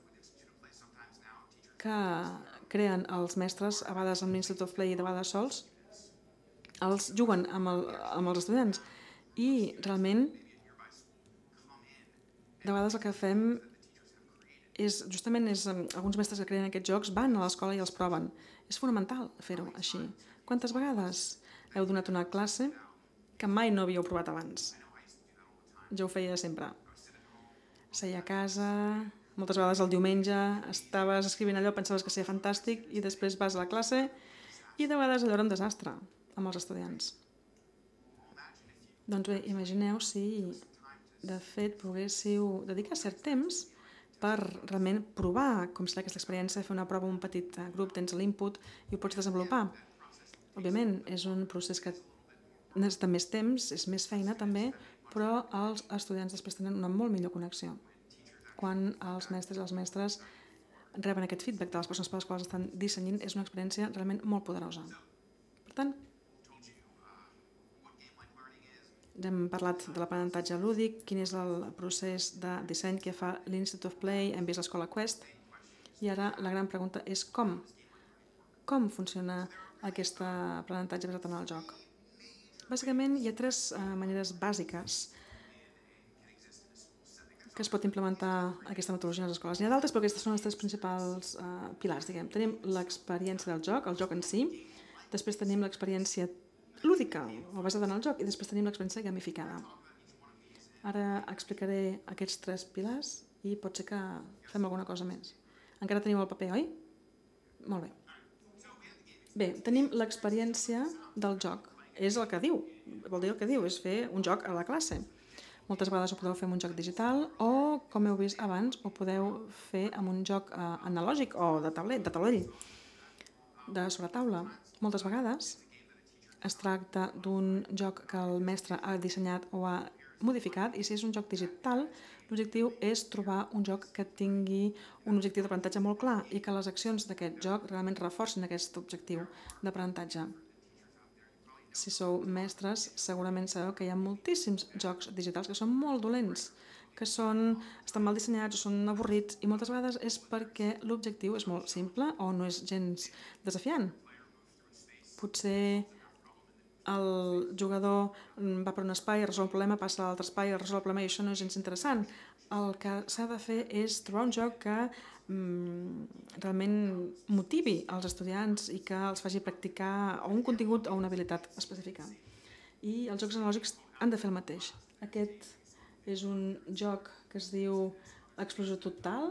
que creen els mestres, a vegades amb l'Institute of Play i de vegades sols, els juguen amb els estudiants i realment de vegades el que fem alguns mestres que creen aquests jocs van a l'escola i els proven. És fonamental fer-ho així. Quantes vegades heu donat una classe que mai no havíeu provat abans? Jo ho feia sempre. Seia a casa, moltes vegades el diumenge estaves escrivint allò, pensaves que seria fantàstic i després vas a la classe i de vegades allò era un desastre amb els estudiants. Doncs bé, imagineu si de fet poguéssiu dedicar cert temps per realment provar com serà aquesta experiència, fer una prova amb un petit grup, tens l'input i ho pots desenvolupar. Òbviament, és un procés que necessita més temps, és més feina també, però els estudiants després tenen una molt millor connexió. Quan els mestres i les mestres reben aquest feedback de les persones per les quals estan dissenyant, és una experiència realment molt poderosa. Per tant, hem parlat de l'aprenentatge lúdic, quin és el procés de disseny que fa l'Institute of Play, hem vist l'escola Quest, i ara la gran pregunta és com? Com funciona aquest aprenentatge basat en el joc? Bàsicament, hi ha 3 maneres bàsiques que es pot implementar aquesta metodologia a les escoles. N'hi ha d'altres, però aquestes són els 3 principals pilars, diguem. Tenim l'experiència del joc, el joc en si, després tenim l'experiència lúdica o basada en el joc i després tenim l'experiència gamificada. Ara explicaré aquests 3 pilars i pot ser que fem alguna cosa més. Encara teniu el paper, oi? Molt bé. Bé, tenim l'experiència del joc. És el que diu, vol dir el que diu, és fer un joc a la classe. Moltes vegades ho podeu fer amb un joc digital o, com heu vist abans, ho podeu fer amb un joc analògic o de taulell, de sobretaula. Moltes vegades es tracta d'un joc que el mestre ha dissenyat o ha modificat, i si és un joc digital, l'objectiu és trobar un joc que tingui un objectiu d'aprenentatge molt clar i que les accions d'aquest joc realment reforcin aquest objectiu d'aprenentatge. Si sou mestres, segurament sabeu que hi ha moltíssims jocs digitals que són molt dolents, que estan mal dissenyats o són avorrits, i moltes vegades és perquè l'objectiu és molt simple o no és gens desafiant. Potser el jugador va per un espai, resol un problema, passa a l'altre espai, resol el problema, i això no és gens interessant. El que s'ha de fer és trobar un joc que realment motivi els estudiants i que els faci practicar un contingut o una habilitat específica. I els jocs analògics han de fer el mateix. Aquest és un joc que es diu Explosió Total.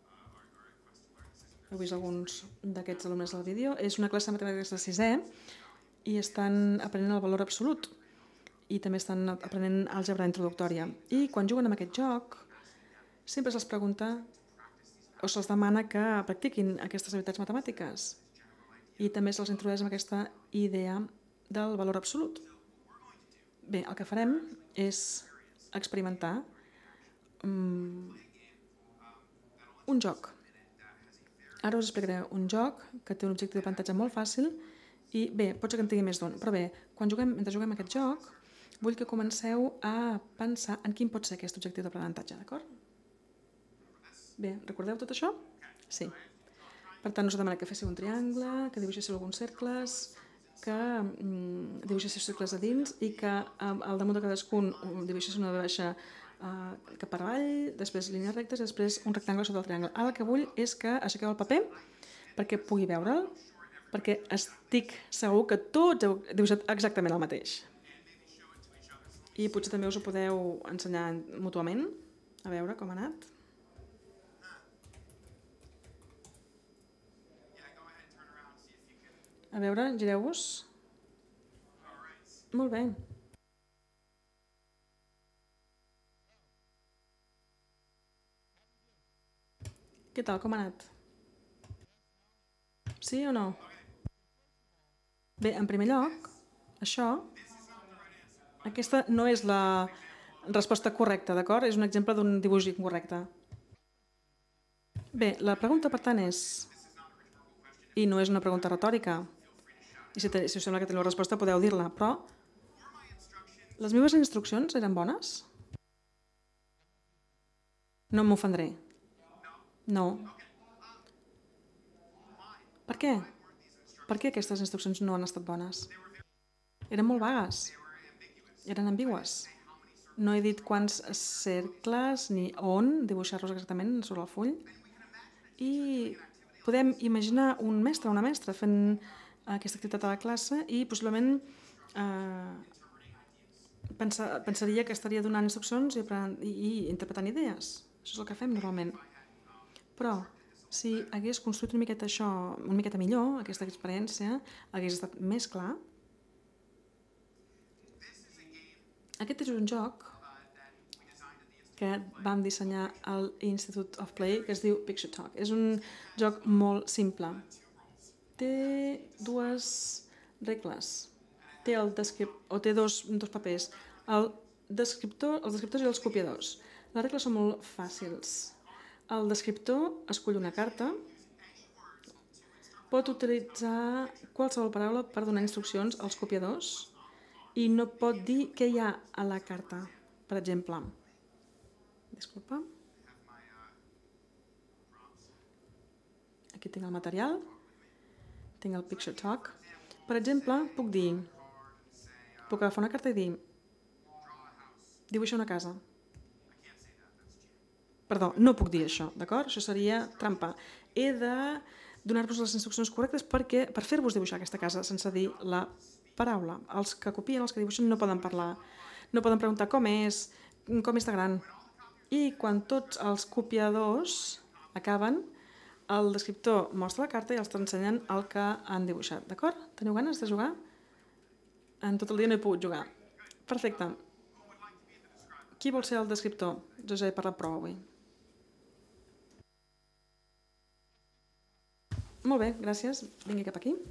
Heu vist alguns d'aquests alumnes del vídeo. És una classe de matemàtiques de 6è i estan aprenent el valor absolut i també estan aprenent àlgebra introductòria. I quan juguen amb aquest joc sempre se'ls pregunta o se'ls demana que practiquin aquestes habilitats matemàtiques i també se'ls introdueix amb aquesta idea del valor absolut. Bé, el que farem és experimentar un joc. Ara us explicaré un joc que té un objectiu d'aprenentatge molt fàcil i bé, pot ser que en tingui més d'un, però bé, mentre juguem aquest joc vull que comenceu a pensar en quin pot ser aquest objectiu d'aprenentatge, d'acord? Bé, recordeu tot això? Sí. Per tant, us demana que féssiu un triangle, que dibuixéssiu alguns cercles, que dibuixéssiu cercles a dins i que al damunt de cadascun dibuixéssiu una baixa cap avall, després línies rectes i després un rectangle sota el triangle. Ara el que vull és que aixequeu el paper perquè pugui veure'l, perquè estic segur que tots heu dibuixat exactament el mateix. I potser també us ho podeu ensenyar mútuament, a veure com ha anat. A veure, gireu-vos. Molt bé. Què tal, com ha anat? Sí o no? Bé, en primer lloc, aquesta no és la resposta correcta, d'acord? És un exemple d'un dibuix incorrecte. Bé, la pregunta, per tant, és... I no és una pregunta retòrica. I si us sembla que teniu la resposta, podeu dir-la, però... Les meves instruccions eren bones? No m'ofendré. No. Per què? Per què aquestes instruccions no han estat bones? Eren molt vagues. Eren ambigües. No he dit quants cercles ni on dibuixar-los exactament sobre el full. I podem imaginar un mestre o una mestra fent aquesta activitat a la classe i possiblement pensaria que estaria donant instruccions i interpretant idees. Això és el que fem normalment. Però si hagués construït una miqueta millor, aquesta experiència, hagués estat més clar. Aquest és un joc que vam dissenyar a l'Institute of Play, que es diu Picture Talk. És un joc molt simple. Té dues regles. Té dos papers, els descriptors i els copiadors. Les regles són molt fàcils. El descriptor escull una carta, pot utilitzar qualsevol paraula per donar instruccions als copiadors i no pot dir què hi ha a la carta. Per exemple, disculpa, aquí tinc el material, tinc el Picture Talk. Per exemple, puc agafar una carta i dir dibuixa una casa. Perdó, no puc dir això, d'acord? Això seria trampa. He de donar-vos les instruccions correctes per fer-vos dibuixar aquesta casa sense dir la paraula. Els que copien, els que dibuixen, no poden parlar. No poden preguntar com és de gran. I quan tots els copiadors acaben, el descriptor mostra la carta i els t'ensenyen el que han dibuixat, d'acord? Teniu ganes de jugar? En tot el dia no he pogut jugar. Perfecte. Qui vol ser el descriptor? Jo ja he parlat prou avui. Molt bé, gràcies. Vingui cap aquí.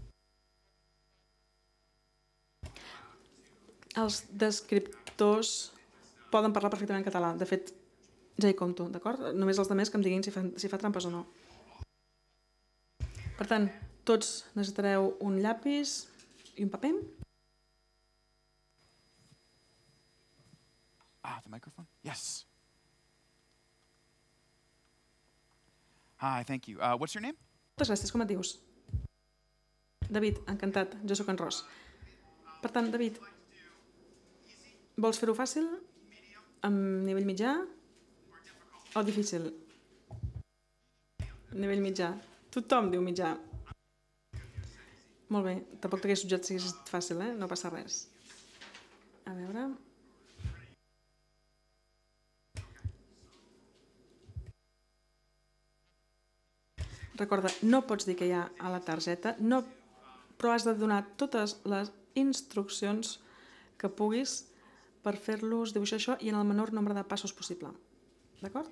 Els descriptors poden parlar perfectament en català. De fet, ja hi compto, d'acord? Només els altres que em diguin si fa trampes o no. Per tant, tots necessitareu un llapis i un paper. The microphone? Yes. Hi, thank you. What's your name? Moltes gràcies, com et dius? David, encantat, jo sóc en Ros. Per tant, David, vols fer-ho fàcil, amb nivell mitjà o difícil? Nivell mitjà. Tothom diu mitjà. Molt bé, tampoc t'hagués suggerit si hagués fàcil, no passa res. A veure... Recorda, no pots dir què hi ha a la targeta, però has de donar totes les instruccions que puguis per fer-los dibuixar això i en el menor nombre de passos possible. D'acord?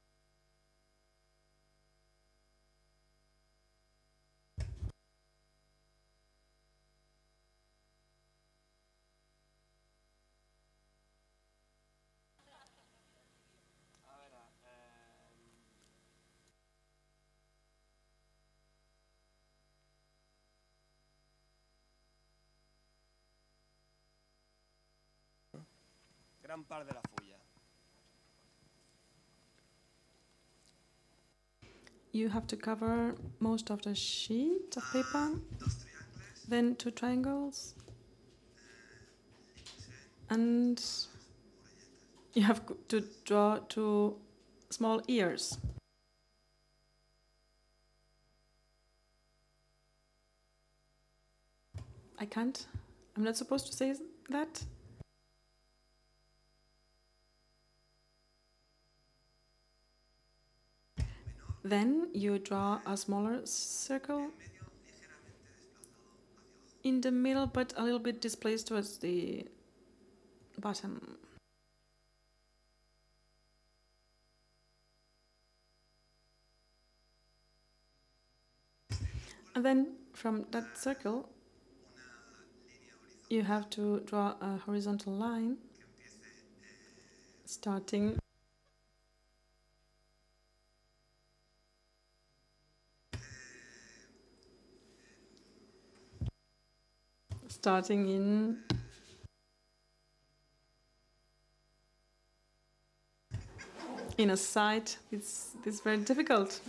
Gran part de la fulla. You have to cover most of the sheet of paper, then 2 triangles, and you have to draw 2 small ears. I can't. I'm not supposed to say that. Then you draw a smaller circle in the middle, but a little bit displaced towards the bottom. And then from that circle, you have to draw a horizontal line starting in a side. It's very difficult.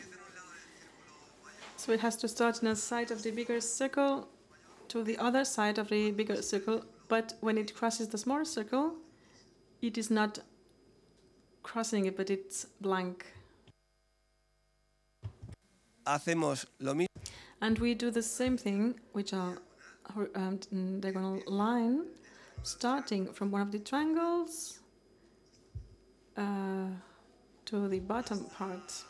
So it has to start in a side of the bigger circle to the other side of the bigger circle, but when it crosses the smaller circle, it is not crossing it, but it's blank. Hacemos lo mismo. And we do the same thing, which are diagonal line, starting from one of the triangles to the bottom part,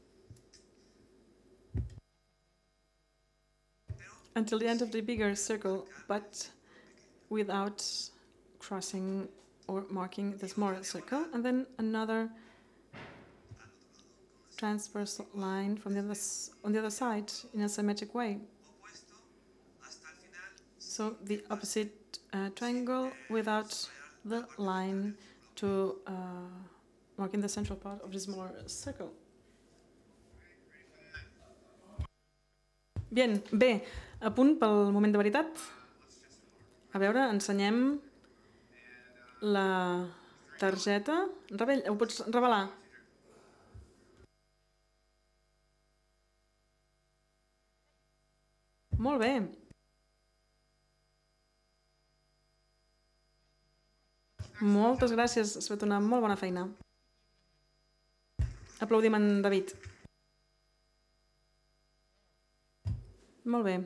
until the end of the bigger circle, but without crossing or marking the smaller circle, and then another transversal line from on the other side in a symmetric way. So the opposite triangle without the line to marking the central part of the smaller circle. Bien, bé, a punt pel moment de veritat. A veure, ensenyem la targeta. Rebell, ho pots revelar? Molt bé. Moltes gràcies, has fet una molt bona feina. Aplaudim en David. Molt bé.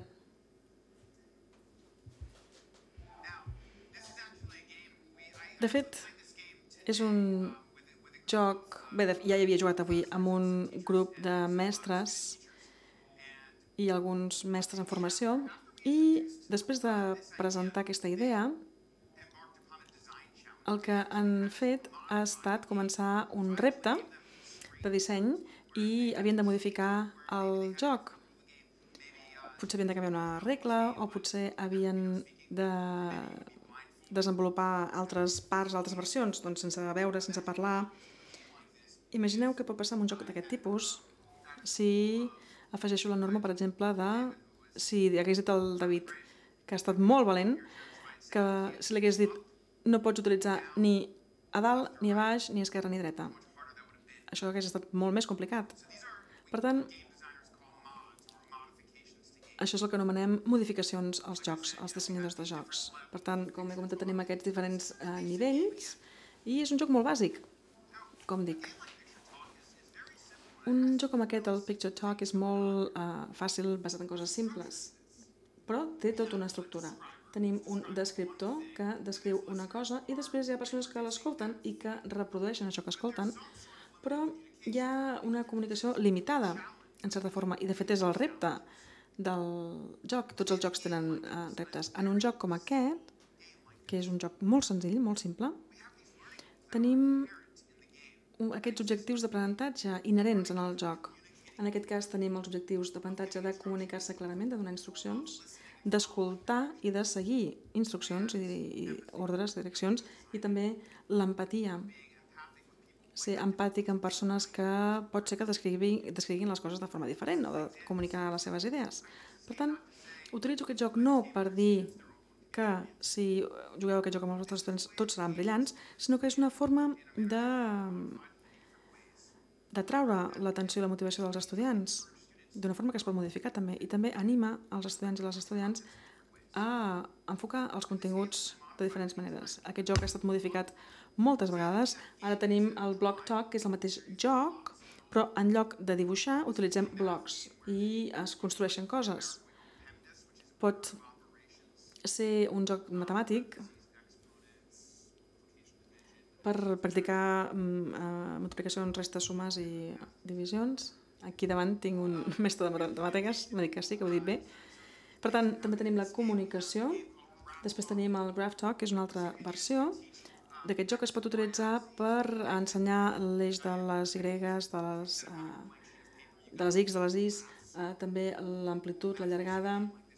De fet, és un joc... Bé, ja hi havia jugat avui amb un grup de mestres i alguns mestres en formació, i després de presentar aquesta idea, el que han fet ha estat començar un repte de disseny i havien de modificar el joc. Potser havien de canviar una regla o potser havien de desenvolupar altres parts, altres versions, doncs sense veure, sense parlar. Imagineu què pot passar amb un joc d'aquest tipus si afegeixo la norma, per exemple, de si hagués dit el David, que ha estat molt valent, que si li hagués dit no pots utilitzar ni a dalt, ni a baix, ni a esquerra ni a dreta. Això hagués estat molt més complicat. Per tant, això és el que anomenem modificacions als jocs, als dissenyadors de jocs. Per tant, com he comentat, tenim aquests diferents nivells i és un joc molt bàsic, com dic. Un joc com aquest, el Picture Talk, és molt fàcil, basat en coses simples, però té tota una estructura. Tenim un descriptor que descriu una cosa i després hi ha persones que l'escolten i que reprodueixen això que escolten, però hi ha una comunicació limitada, en certa forma, i de fet és el repte del joc. Tots els jocs tenen reptes. En un joc com aquest, que és un joc molt senzill, molt simple, tenim aquests objectius d'aprenentatge inherents en el joc. En aquest cas tenim els objectius d'aprenentatge de comunicar-se clarament, de donar instruccions, d'escoltar i de seguir instruccions i ordres, direccions, i també l'empatia. Ser empàtic amb persones que pot ser que descriguin les coses de forma diferent o de comunicar les seves idees. Per tant, utilitzo aquest joc no per dir que si jugueu aquest joc amb els vostres estudiants tots seran brillants, sinó que és una forma de traure l'atenció i la motivació dels estudiants d'una forma que es pot modificar també, i també anima els estudiants i les estudiants a enfocar els continguts de diferents maneres. Aquest joc ha estat modificat moltes vegades. Ara tenim el Block Talk, que és el mateix joc, però en lloc de dibuixar utilitzem blocs i es construeixen coses. Pot ser un joc matemàtic per practicar multiplicacions, restes, sumes i divisions. Aquí davant tinc un mestre de matemàtiques, m'ha dit que sí, que ho he dit bé. Per tant, també tenim la comunicació. Després tenim el Graph Talk, que és una altra versió d'aquest joc que es pot utilitzar per ensenyar l'eix de les Y, de les X, de les Is, també l'amplitud, la llargada,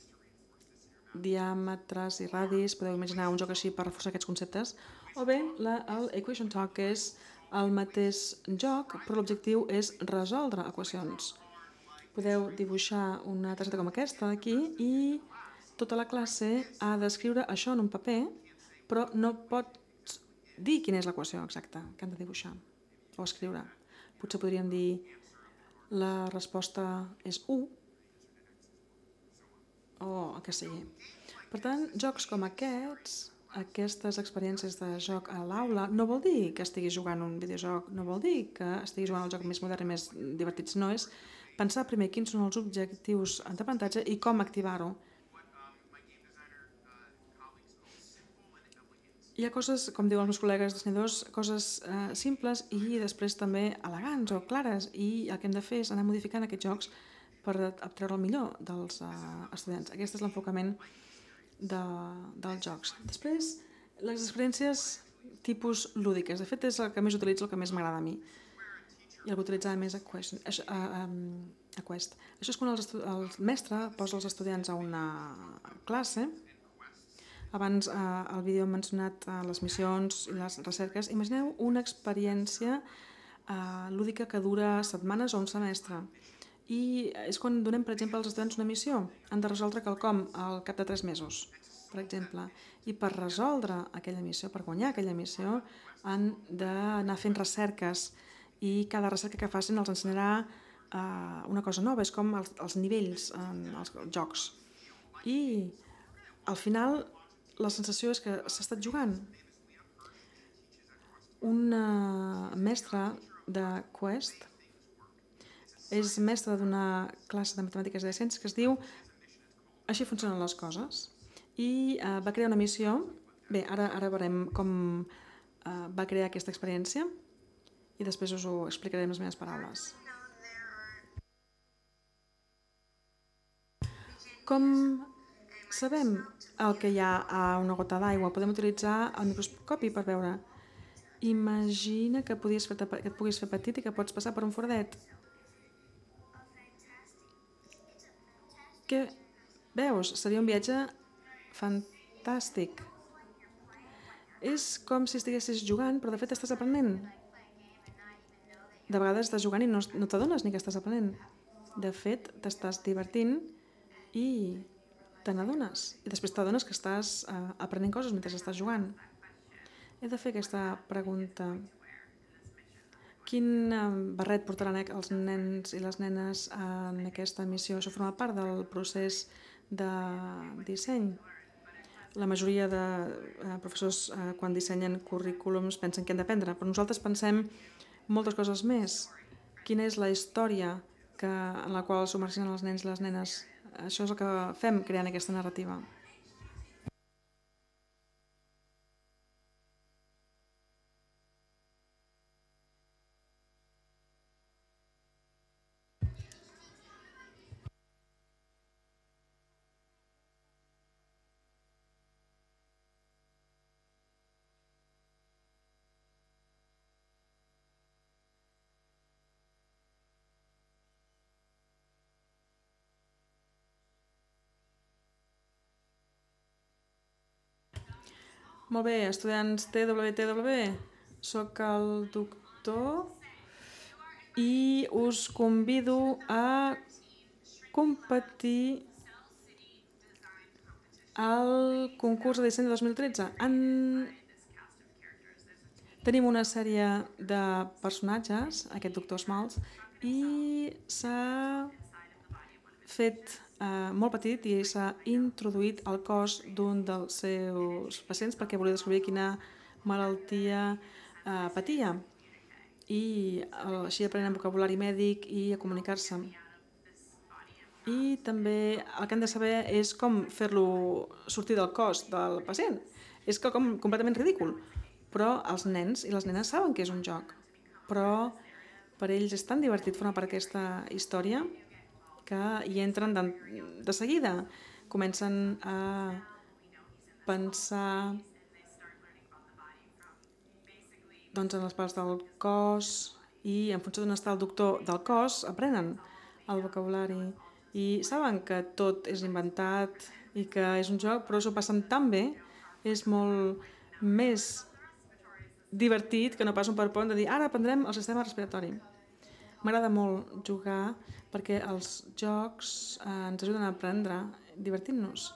diàmetres i radis. Podeu imaginar un joc així per reforçar aquests conceptes. O bé l'Equation Talk, que és el mateix joc, però l'objectiu és resoldre equacions. Podeu dibuixar una targeta com aquesta d'aquí i tota la classe ha d'escriure això en un paper, però no pots dir quina és l'equació exacta que han de dibuixar o escriure. Potser podríem dir la resposta és 1 o el que sigui. Per tant, jocs com aquests, aquestes experiències de joc a l'aula, no vol dir que estiguis jugant un videojoc, no vol dir que estiguis jugant el joc més modern i més divertit, no, és pensar primer quins són els objectius d'aprenentatge i com activar-ho. Hi ha coses, com diuen els meus col·legues dissenyadors, coses simples i després també elegants o clares, i el que hem de fer és anar modificant aquests jocs per treure el millor dels estudiants. Aquest és l'enfocament dels jocs. Després, les experiències tipus lúdiques. De fet, és el que més utilitzo, el que més m'agrada a mi. I el que utilitzava més a Quest. Això és quan el mestre posa els estudiants a una classe. Abans al vídeo hem mencionat les missions i les recerques. Imagineu una experiència lúdica que dura setmanes o un semestre. I és quan donem, per exemple, als estudiants una missió. Han de resoldre quelcom al cap de 3 mesos, per exemple. I per resoldre aquella missió, per guanyar aquella missió, han d'anar fent recerques i cada recerca que facin els ensenyarà una cosa nova. És com els nivells en els jocs. I al final la sensació és que s'ha estat jugant. Un mestre de Quest és mestre d'una classe de matemàtiques i de ciències que es diu Així funcionen les coses, i va crear una missió. Bé, ara veurem com va crear aquesta experiència i després us ho explicaré amb les meves paraules. Com sabem el que hi ha a una gota d'aigua? Podem utilitzar el microscopi per veure. Imagina que et puguis fer petit i que pots passar per un foradet. Què veus? Seria un viatge fantàstic. És com si estiguessis jugant, però de fet estàs aprenent. De vegades estàs jugant i no t'adones ni que estàs aprenent. De fet, t'estàs divertint i te n'adones. I després t'adones que estàs aprenent coses mentre estàs jugant. He de fer aquesta pregunta. Quin barret portaran els nens i les nenes en aquesta missió? Això forma part del procés de disseny. La majoria de professors, quan dissenyen currículums, pensen que han d'aprendre, però nosaltres pensem moltes coses més. Quina és la història en la qual submergeixen els nens i les nenes? Això és el que fem creant aquesta narrativa. Molt bé, estudiants TWTW, soc el doctor i us convido a competir al concurs de disseny de 2013. Tenim una sèrie de personatges, aquest doctor Smalls, i s'ha fet molt petit i s'ha introduït al cos d'un dels seus pacients perquè volia descobrir quina malaltia patia i així aprenen vocabulari mèdic i a comunicar-se. I també el que hem de saber és com fer-lo sortir del cos del pacient. És quelcom completament ridícul, però els nens i les nenes saben que és un joc. Però per ells és tan divertit formar part d'aquesta història que hi entren de seguida. Comencen a pensar en les parts del cos i en funció d'on està el doctor del cos aprenen el vocabulari i saben que tot és inventat i que és un joc, però s'ho passen tan bé, és molt més divertit que no pas un PowerPoint de dir ara aprendrem el sistema respiratori. M'agrada molt jugar perquè els jocs ens ajuden a aprendre divertint-nos.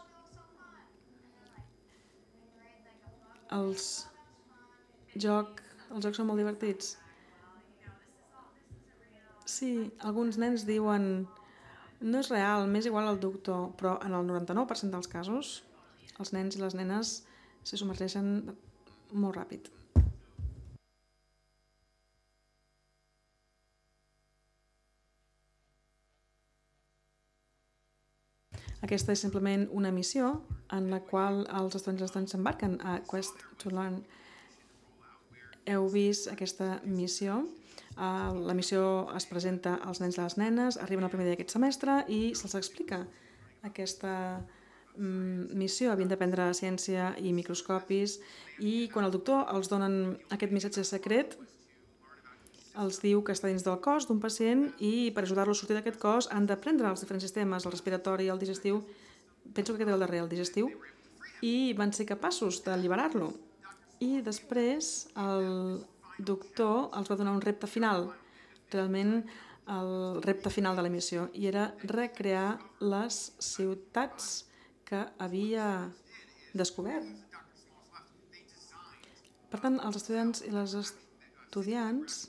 Els jocs són molt divertits. Sí, alguns nens diuen no és real, m'és igual al doctor, però en el 99% dels casos els nens i les nenes s'hi submergeixen molt ràpid. Aquesta és simplement una missió en la qual els estudiants s'embarquen a Quest to Learn. Heu vist aquesta missió. La missió es presenta als nens i les nenes, arriben el primer dia d'aquest semestre i se'ls explica aquesta missió. Havien d'aprendre ciència i microscopis i quan el doctor els donen aquest missatge secret els diu que està dins del cos d'un pacient i per ajudar-lo a sortir d'aquest cos han d'aprendre els diferents sistemes, el respiratori, el digestiu, penso que aquest era el darrer, el digestiu, i van ser capaços d'alliberar-lo. I després el doctor els va donar un repte final, realment el repte final de la missió, i era recrear les ciutats que havia descobert. Per tant, els estudiants i les estudiants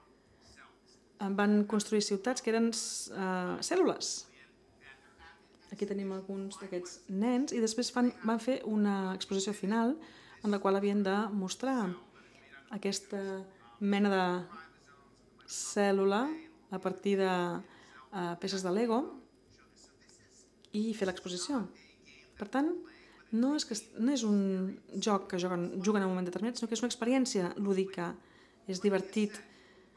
van construir ciutats que eren cèl·lules. Aquí tenim alguns d'aquests nens i després van fer una exposició final en la qual havien de mostrar aquesta mena de cèl·lula a partir de peces de Lego i fer l'exposició. Per tant, no és un joc que juguen en un moment determinat, sinó que és una experiència lúdica, és divertit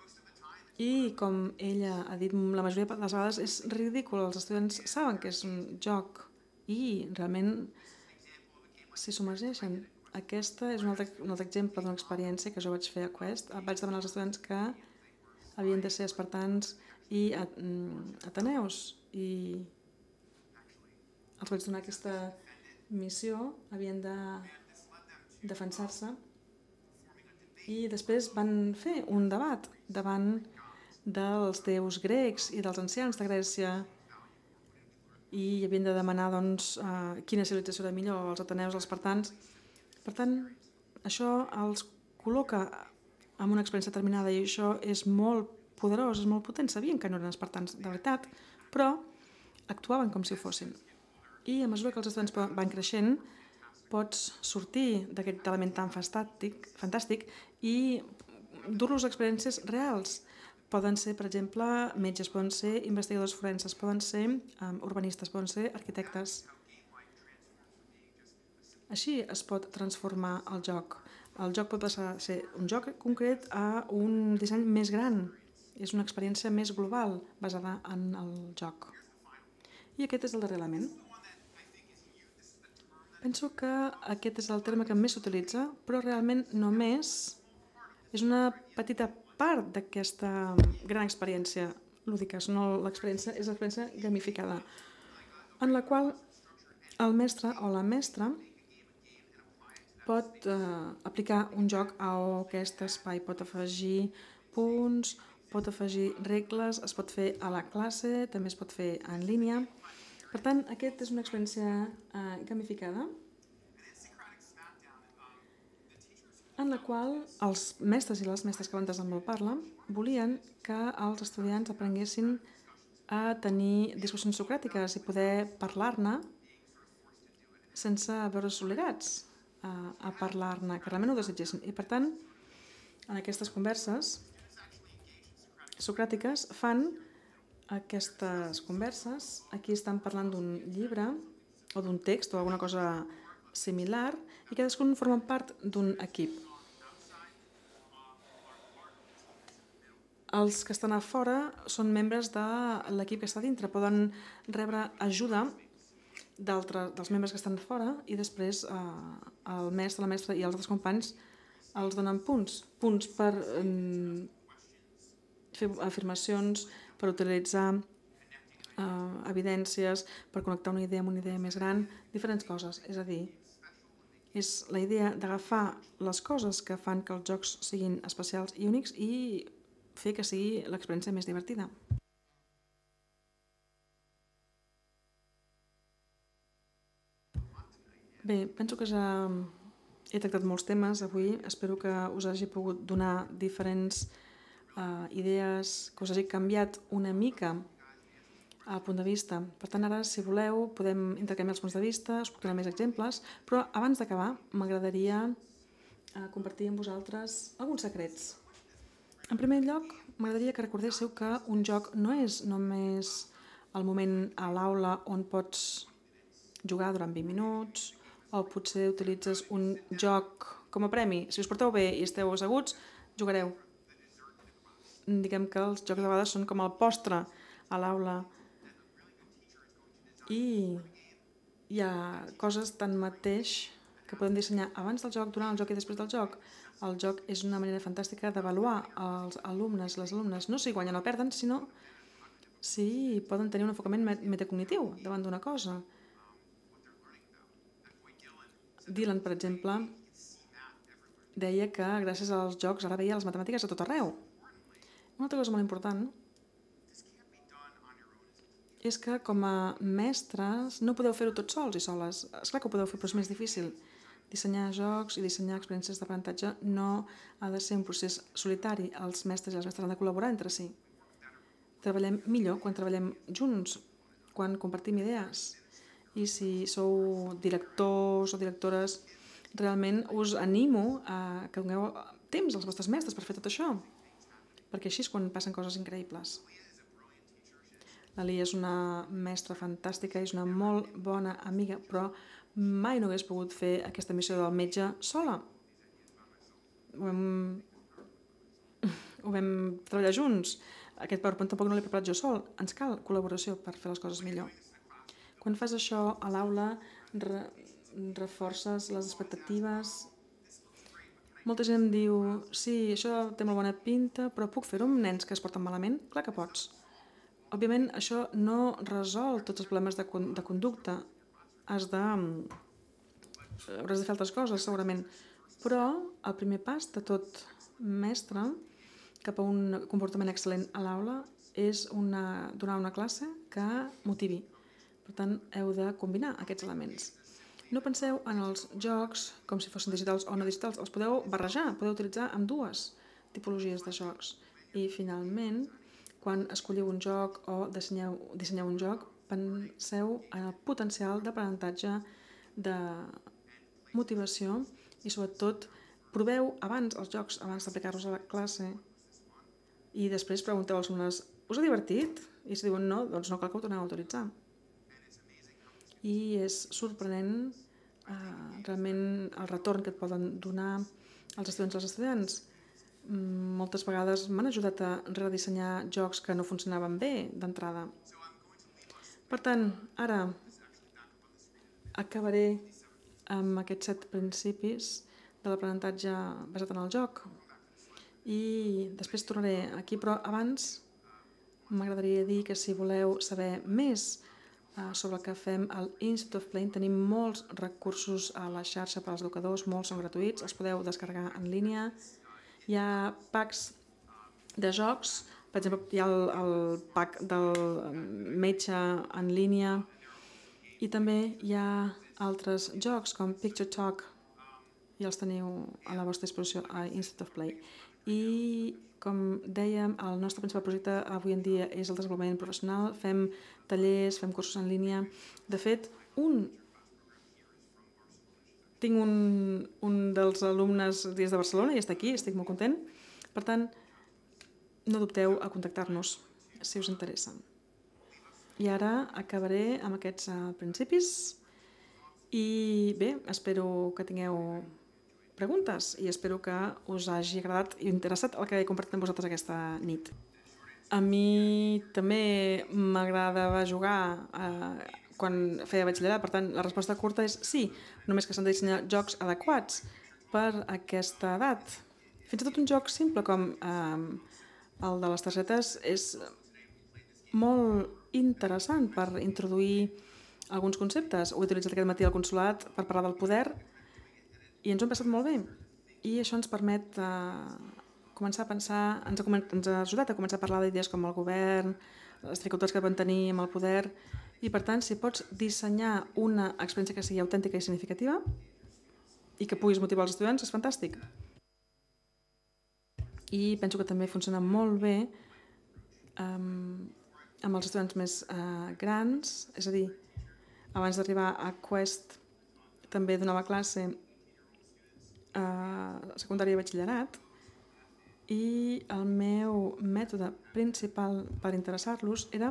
I com ella ha dit la majoria de les vegades, és ridícul. Els estudiants saben que és un joc i realment s'hi submergeixen. Aquesta és un altre exemple d'una experiència que jo vaig fer a Quest. Vaig demanar als estudiants que havien de ser espartans i ateneus i els vaig donar aquesta missió, havien de defensar-se i després van fer un debat davant dels déus grecs i dels ancians de Grècia i havien de demanar doncs, quina civilització era millor, els ateneus, els espartans. Per tant, això els col·loca en una experiència determinada i això és molt poderós, és molt potent. Sabien que no eren espartans de veritat, però actuaven com si ho fossin. I a mesura que els estudiants van creixent, pots sortir d'aquest element tan fantàstic i dur-los a experiències reals. Poden ser, per exemple, metges, poden ser investigadors forenses, poden ser urbanistes, poden ser arquitectes. Així es pot transformar el joc. El joc pot passar a ser un joc concret a un disseny més gran. És una experiència més global basada en el joc. I aquest és el darrer element. Penso que aquest és el terme que més s'utilitza, però realment només és una petita part d'aquesta gran experiència lúdica. L'experiència és l'experiència gamificada, en la qual el mestre o la mestra pot aplicar un joc a aquest espai, pot afegir punts, pot afegir regles, es pot fer a la classe, també es pot fer en línia. Per tant, aquesta és una experiència gamificada en la qual els mestres i les mestres que van desenvolupar-la volien que els estudiants aprenguessin a tenir discussions socràtiques i poder parlar-ne sense veure's obligats a parlar-ne, que realment ho desitgessin. I per tant, en aquestes converses socràtiques fan aquestes converses. Aquí estan parlant d'un llibre o d'un text o alguna cosa similar i cadascun forma part d'un equip. Els que estan a fora són membres de l'equip que està dintre, poden rebre ajuda dels membres que estan fora i després el mestre, la mestra i els altres companys els donen punts. Punts per fer afirmacions, per utilitzar evidències, per connectar una idea amb una idea més gran, diferents coses. És a dir, és la idea d'agafar les coses que fan que els jocs siguin especials i únics i fer que sigui l'experiència més divertida. Bé, penso que ja he tractat molts temes avui. Espero que us hagi pogut donar diferents idees, que us hagi canviat una mica el punt de vista. Per tant, ara, si voleu, podem intercanviar els punts de vista, us puc donar més exemples, però abans d'acabar m'agradaria compartir amb vosaltres alguns secrets. En primer lloc, m'agradaria que recordéssiu que un joc no és només el moment a l'aula on pots jugar durant 20 minuts o potser utilitzes un joc com a premi. Si us porteu bé i esteu asseguts, jugareu. Diguem que els jocs de vegades són com el postre a l'aula i hi ha coses tanmateix que podem dissenyar abans del joc, durant el joc i després del joc. El joc és una manera fantàstica d'avaluar els alumnes, les alumnes, no si guanyen o perden, sinó si poden tenir un enfocament metacognitiu davant d'una cosa. Dylan, per exemple, deia que gràcies als jocs ara veia les matemàtiques a tot arreu. Una altra cosa molt important és que com a mestres no podeu fer-ho tots sols i soles. Esclar que ho podeu fer, però és més difícil. Dissenyar jocs i dissenyar experiències d'aprenentatge no ha de ser un procés solitari. Els mestres i les mestres han de col·laborar entre si. Treballem millor quan treballem junts, quan compartim idees. I si sou directors o directores, realment us animo a que doneu temps als vostres mestres per fer tot això, perquè així és quan passen coses increïbles. La Lia és una mestra fantàstica i és una molt bona amiga, però mai no hagués pogut fer aquesta missió del metge sola. Ho ho vam treballar junts. Aquest PowerPoint tampoc no l'he preparat jo sol. Ens cal col·laboració per fer les coses millor. Quan fas això a l'aula, reforces les expectatives. Molta gent em diu, sí, això té molt bona pinta, però puc fer-ho amb nens que es porten malament? Clar que pots. Òbviament, això no resol tots els problemes de conducta. Hauràs de fer altres coses, segurament. Però el primer pas de tot mestre cap a un comportament excel·lent a l'aula és donar una classe que motivi. Per tant, heu de combinar aquests elements. No penseu en els jocs com si fossin digitals o no digitals. Els podeu barrejar, podeu utilitzar amb dues tipologies de jocs. I, finalment, quan escolliu un joc o dissenyeu un joc, penseu en el potencial d'aprenentatge, de motivació i, sobretot, proveu abans els jocs, abans d'aplicar-los a la classe i després pregunteu als alumnes, us ha divertit? I si diuen no, doncs no cal que ho torneu a utilitzar. I és sorprenent realment el retorn que et poden donar els estudiants i les estudiants. Moltes vegades m'han ajudat a redissenyar jocs que no funcionaven bé d'entrada. Per tant, ara acabaré amb aquests 7 principis de l'aprenentatge basat en el joc i després tornaré aquí, però abans m'agradaria dir que si voleu saber més sobre el que fem a l'Institute of Playing, tenim molts recursos a la xarxa per als educadors, molts són gratuïts, els podeu descarregar en línia. Hi ha packs de jocs, per exemple, hi ha el pack del metge en línia i també hi ha altres jocs com Picture Talk i els teniu a la vostra disposició a Institute of Play. I, com dèiem, el nostre principal projecte avui en dia és el desenvolupament professional. Fem tallers, fem cursos en línia. De fet, tinc un dels alumnes des de Barcelona i està aquí, estic molt content. Per tant, no dubteu a contactar-nos si us interessa. I ara acabaré amb aquests principis i bé, espero que tingueu preguntes i espero que us hagi agradat i interessat el que he compartit amb vosaltres aquesta nit. A mi també m'agradava jugar quan feia batxillerat, per tant, la resposta curta és sí, només que s'han de dissenyar jocs adequats per aquesta edat. Fins i tot un joc simple com el de les targetes és molt interessant per introduir alguns conceptes. Ho he utilitzat aquest matí al consolat per parlar del poder i ens ho hem passat molt bé. I això ens permet començar a pensar, ens ha ajudat a començar a parlar d'idees com el govern, les dificultats que poden tenir amb el poder, i per tant, si pots dissenyar una experiència que sigui autèntica i significativa i que puguis motivar els estudiants, és fantàstic. I penso que també funciona molt bé amb els estudiants més grans, és a dir, abans d'arribar a Quest també donava classe a secundària i batxillerat i el meu mètode principal per interessar-los era,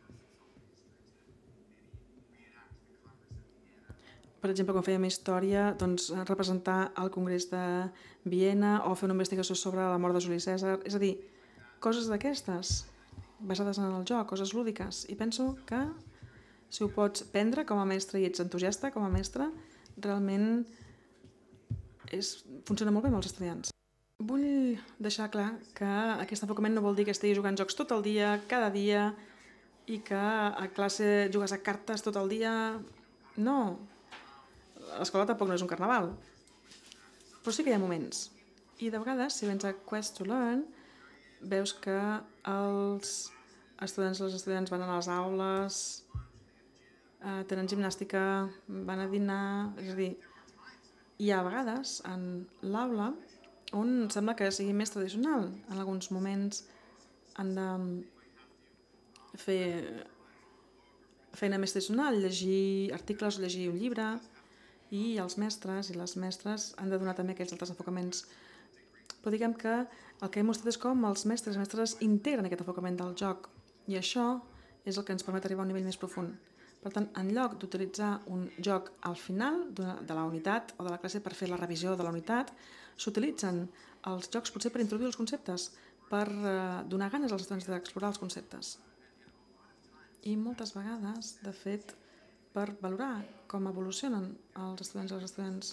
per exemple, quan fèiem història, doncs, representar el Congrés de Viena o fer una investigació sobre la mort de Juli Cèsar, és a dir, coses d'aquestes basades en el joc, coses lúdiques, i penso que si ho pots prendre com a mestre i ets entusiasta com a mestre, realment funciona molt bé amb els estudiants. Vull deixar clar que aquest enfocament no vol dir que estigui jugant jocs tot el dia, cada dia, i que a classe jugues a cartes tot el dia. No, l'escola tampoc no és un carnaval. Però sí que hi ha moments. I de vegades, si vens a Quest to Learn, veus que els estudiants i les estudiants van a les aules, tenen gimnàstica, van a dinar, és a dir, hi ha vegades en l'aula on sembla que sigui més tradicional. En alguns moments han de fer feina més tradicional, llegir articles o llegir un llibre, i els mestres i les mestres han de donar també aquells altres enfocaments. Però diguem que el que he mostrat és com els mestres i mestres integren aquest enfocament del joc, i això és el que ens permet arribar a un nivell més profund. Per tant, en lloc d'utilitzar un joc al final de la unitat o de la classe per fer la revisió de la unitat, s'utilitzen els jocs potser per introduir els conceptes, per donar ganes als estudiants d'explorar els conceptes. I moltes vegades, de fet, per valorar com evolucionen els estudiants i les estudiants.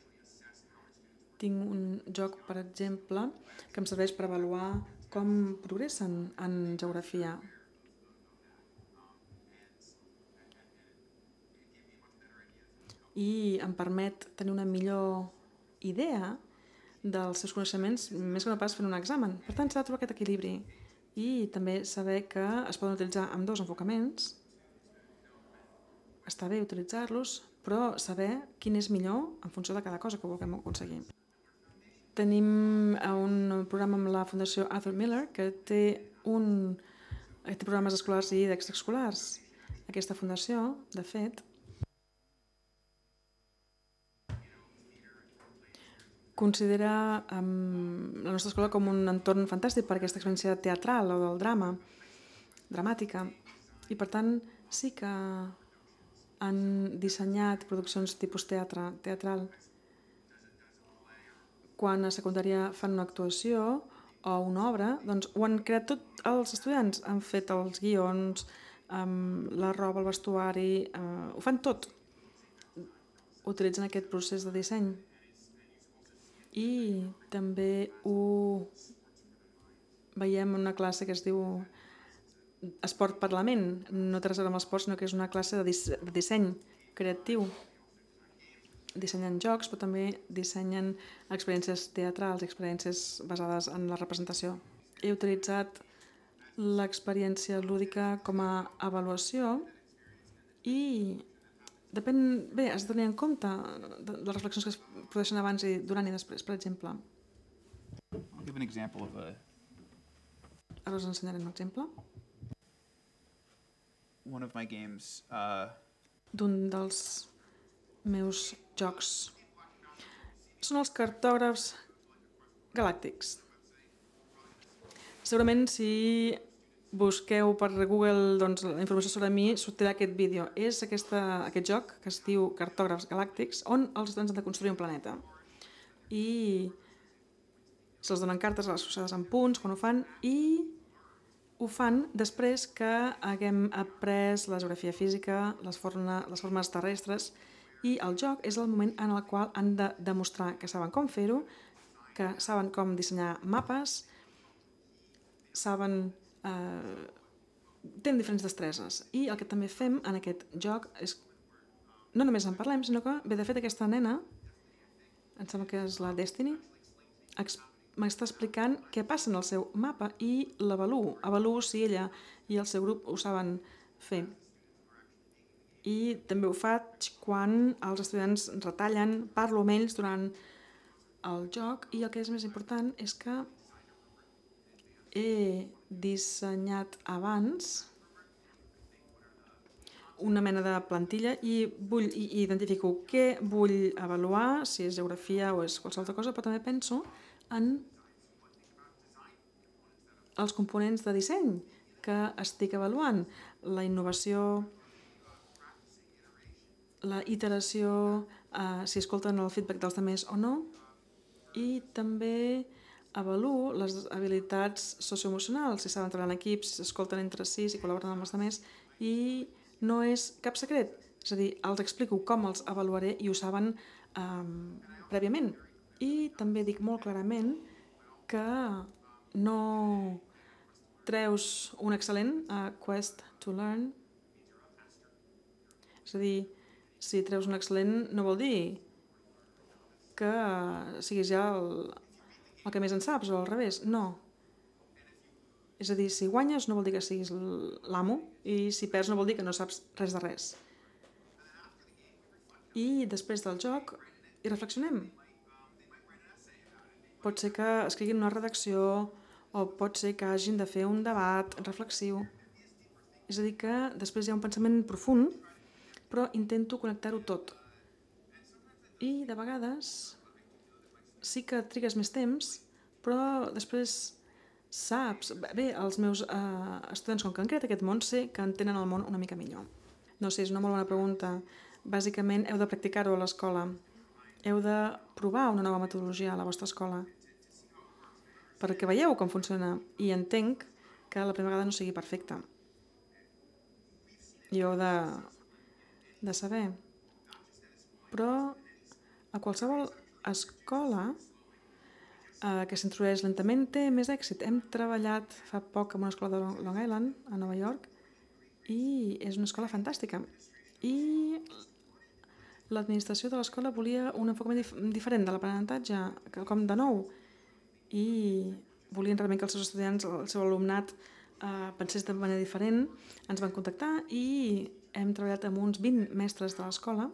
Tinc un joc, per exemple, que em serveix per avaluar com progressen en geografia. I em permet tenir una millor idea dels seus coneixements més que no pas fent un examen. Per tant, s'ha de trobar aquest equilibri i també saber que es poden utilitzar amb dos enfocaments. Està bé utilitzar-los, però saber quin és millor en funció de cada cosa que vulguem aconseguir. Tenim un programa amb la Fundació Arthur Miller que té programes escolars i d'extraescolars. Aquesta fundació, de fet, considera la nostra escola com un entorn fantàstic per a aquesta experiència teatral o del drama, dramàtica. I per tant sí que han dissenyat produccions tipus teatral. Quan a secundària fan una actuació o una obra, doncs ho han creat tot els estudiants. Han fet els guions, la roba, el vestuari, ho fan tot. Utilitzen aquest procés de disseny. I també ho veiem en una classe que es diu Esport Parlament. No té res a veure amb l'esport, sinó que és una classe de disseny creatiu. Dissenyen jocs, però també dissenyen experiències teatrals, experiències basades en la representació. He utilitzat l'experiència lúdica com a avaluació i has de tenir en compte les reflexions que es produeixen abans i durant i després, per exemple. I'll give an example of Ara us ensenyaré un exemple one of my games. d'un dels meus jocs. Són els cartògrafs galàctics. Segurament si busqueu per Google la informació sobre mi, sortirà aquest vídeo. És aquest joc que es diu Cartògrafs Galàctics, on els estudiants han de construir un planeta. I se'ls donen cartes associades amb punts quan ho fan, i ho fan després que haguem après la geografia física, les formes terrestres, i el joc és el moment en el qual han de demostrar que saben com fer-ho, que saben com dissenyar mapes, tenen diferents destreses. I el que també fem en aquest joc és, no només en parlem, sinó que, de fet, aquesta nena, em sembla que és la Destiny, m'està explicant què passa en el seu mapa i l'avaluo. Avaluo si ella i el seu grup ho saben fer. I també ho faig quan els estudiants retallen, parlo amb ells durant el joc, i el que és més important és que he dissenyat abans una mena de plantilla i identifico què vull avaluar, si és geografia o és qualsevol altra cosa, però també penso en els components de disseny que estic avaluant, la innovació, la iteració, si escolten el feedback dels altres o no, i també avaluo les habilitats socioemocionals, si saben treballar en equips, si s'escolten entre si, si col·laboren amb els altres, i no és cap secret. És a dir, els explico com els avaluaré i ho saben prèviament. I també dic molt clarament que no treus un excel·lent a Quest to Learn. És a dir, si treus un excel·lent no vol dir que siguis ja el que més en saps, o al revés, no. És a dir, si guanyes no vol dir que siguis l'amo, i si perds no vol dir que no saps res de res. I després del joc hi reflexionem. Pot ser que escriguin una redacció, o pot ser que hagin de fer un debat reflexiu. És a dir, que després hi ha un pensament profund, però intento connectar-ho tot. I de vegades sí que trigues més temps, però després saps... Bé, els meus estudiants, com que han creat aquest món, sé que entenen el món una mica millor. No sé, és una molt bona pregunta. Bàsicament, heu de practicar-ho a l'escola. Heu de provar una nova metodologia a la vostra escola. perquè veieu com funciona i entenc que la primera vegada no sigui perfecta. I heu de saber. Però a qualsevol escola que s'introdueix lentament té més èxit. Hem treballat fa poc en una escola de Long Island, a Nova York, i és una escola fantàstica. I l'administració de l'escola volia un enfocament diferent de l'aprenentatge, com de nou, i volien realment que els seus estudiants, el seu alumnat, pensés de manera diferent. Ens van contactar i hem treballat amb uns 20 mestres de l'escola,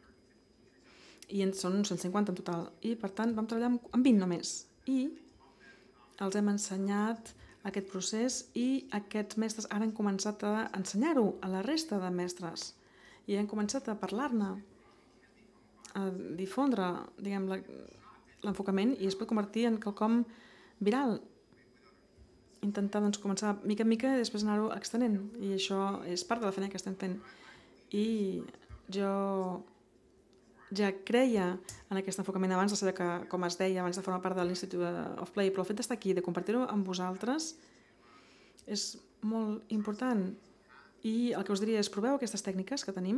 i són uns 150 en total, i per tant vam treballar amb 20 només, i els hem ensenyat aquest procés i aquests mestres ara han començat a ensenyar-ho a la resta de mestres i han començat a parlar-ne, a difondre, diguem, l'enfocament, i es pot convertir en quelcom viral. Intentar començar mica en mica i després anar-ho extenent, i això és part de la feina que estem fent. I jo ja creia en aquest enfocament abans de saber que, com es deia, abans de formar part de l'Institute of Play, però el fet d'estar aquí, de compartir-ho amb vosaltres, és molt important. I el que us diria és proveu aquestes tècniques que tenim,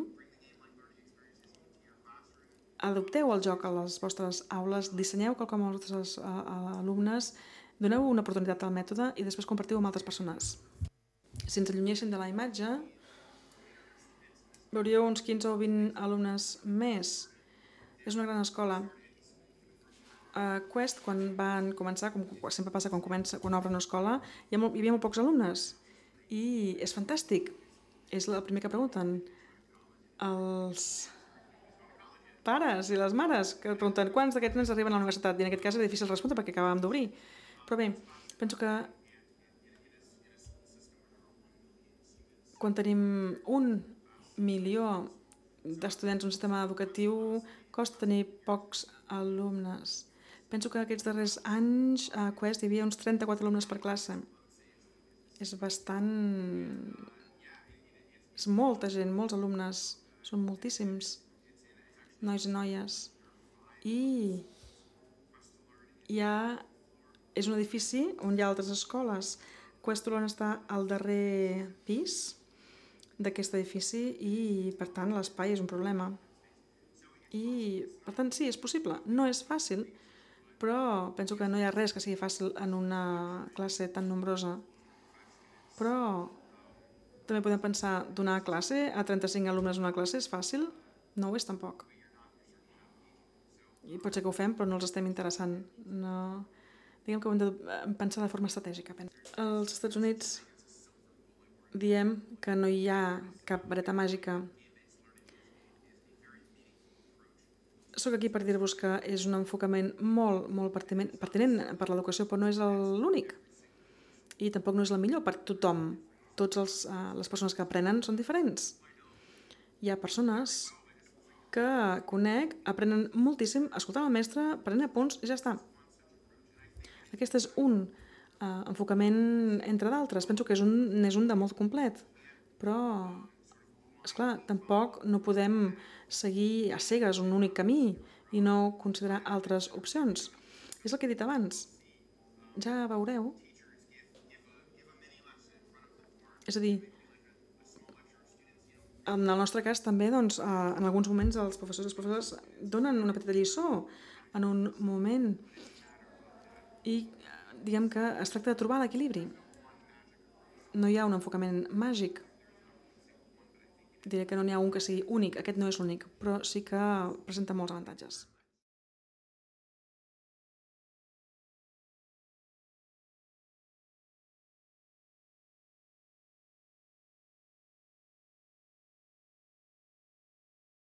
adopteu el joc a les vostres aules, dissenyeu quelcom als vostres alumnes, doneu una oportunitat al mètode i després compartiu amb altres persones. Si ens allunyéssim de la imatge, veuríeu uns 15 o 20 alumnes més. És una gran escola. A Quest, quan van començar, com sempre passa quan obre una escola, hi havia molt pocs alumnes. I és fantàstic. És el primer que pregunten. Els pares i les mares que pregunten quants d'aquests nens arriben a la universitat. I en aquest cas és difícil respondre perquè acabàvem d'obrir. Però bé, penso que quan tenim 1 milió d'estudiants en un sistema educatiu, costa tenir pocs alumnes. Penso que aquests darrers anys a Quest hi havia uns 34 alumnes per classe. És bastant... És molta gent, molts alumnes. Són moltíssims nois i noies. I és un edifici on hi ha altres escoles. Quest Olon està al darrer pis d'aquest edifici i, per tant, l'espai és un problema. I, per tant, sí, és possible. No és fàcil, però penso que no hi ha res que sigui fàcil en una classe tan nombrosa. Però també podem pensar, donar classe a 35 alumnes en una classe és fàcil? No ho és tampoc. I pot ser que ho fem, però no els estem interessant. No... Diguem que ho hem de pensar de forma estratègica. Als Estats Units diem que no hi ha cap vareta màgica. Soc aquí per dir-vos que és un enfocament molt pertinent per l'educació, però no és l'únic. I tampoc no és el millor per tothom. Totes les persones que aprenen són diferents. Hi ha persones que conec, aprenen moltíssim, escoltant el mestre, prenent apunts i ja està. Aquest és un enfocament entre d'altres. Penso que n'és un de molt complet. Però, esclar, tampoc no podem seguir a cegues un únic camí i no considerar altres opcions. És el que he dit abans. Ja veureu. És a dir, en el nostre cas també, doncs, en alguns moments els professors i les professores donen una petita lliçó en un moment i diguem que es tracta de trobar l'equilibri. No hi ha un enfocament màgic. Diré que no n'hi ha un que sigui únic, aquest no és l'únic, però sí que presenta molts avantatges.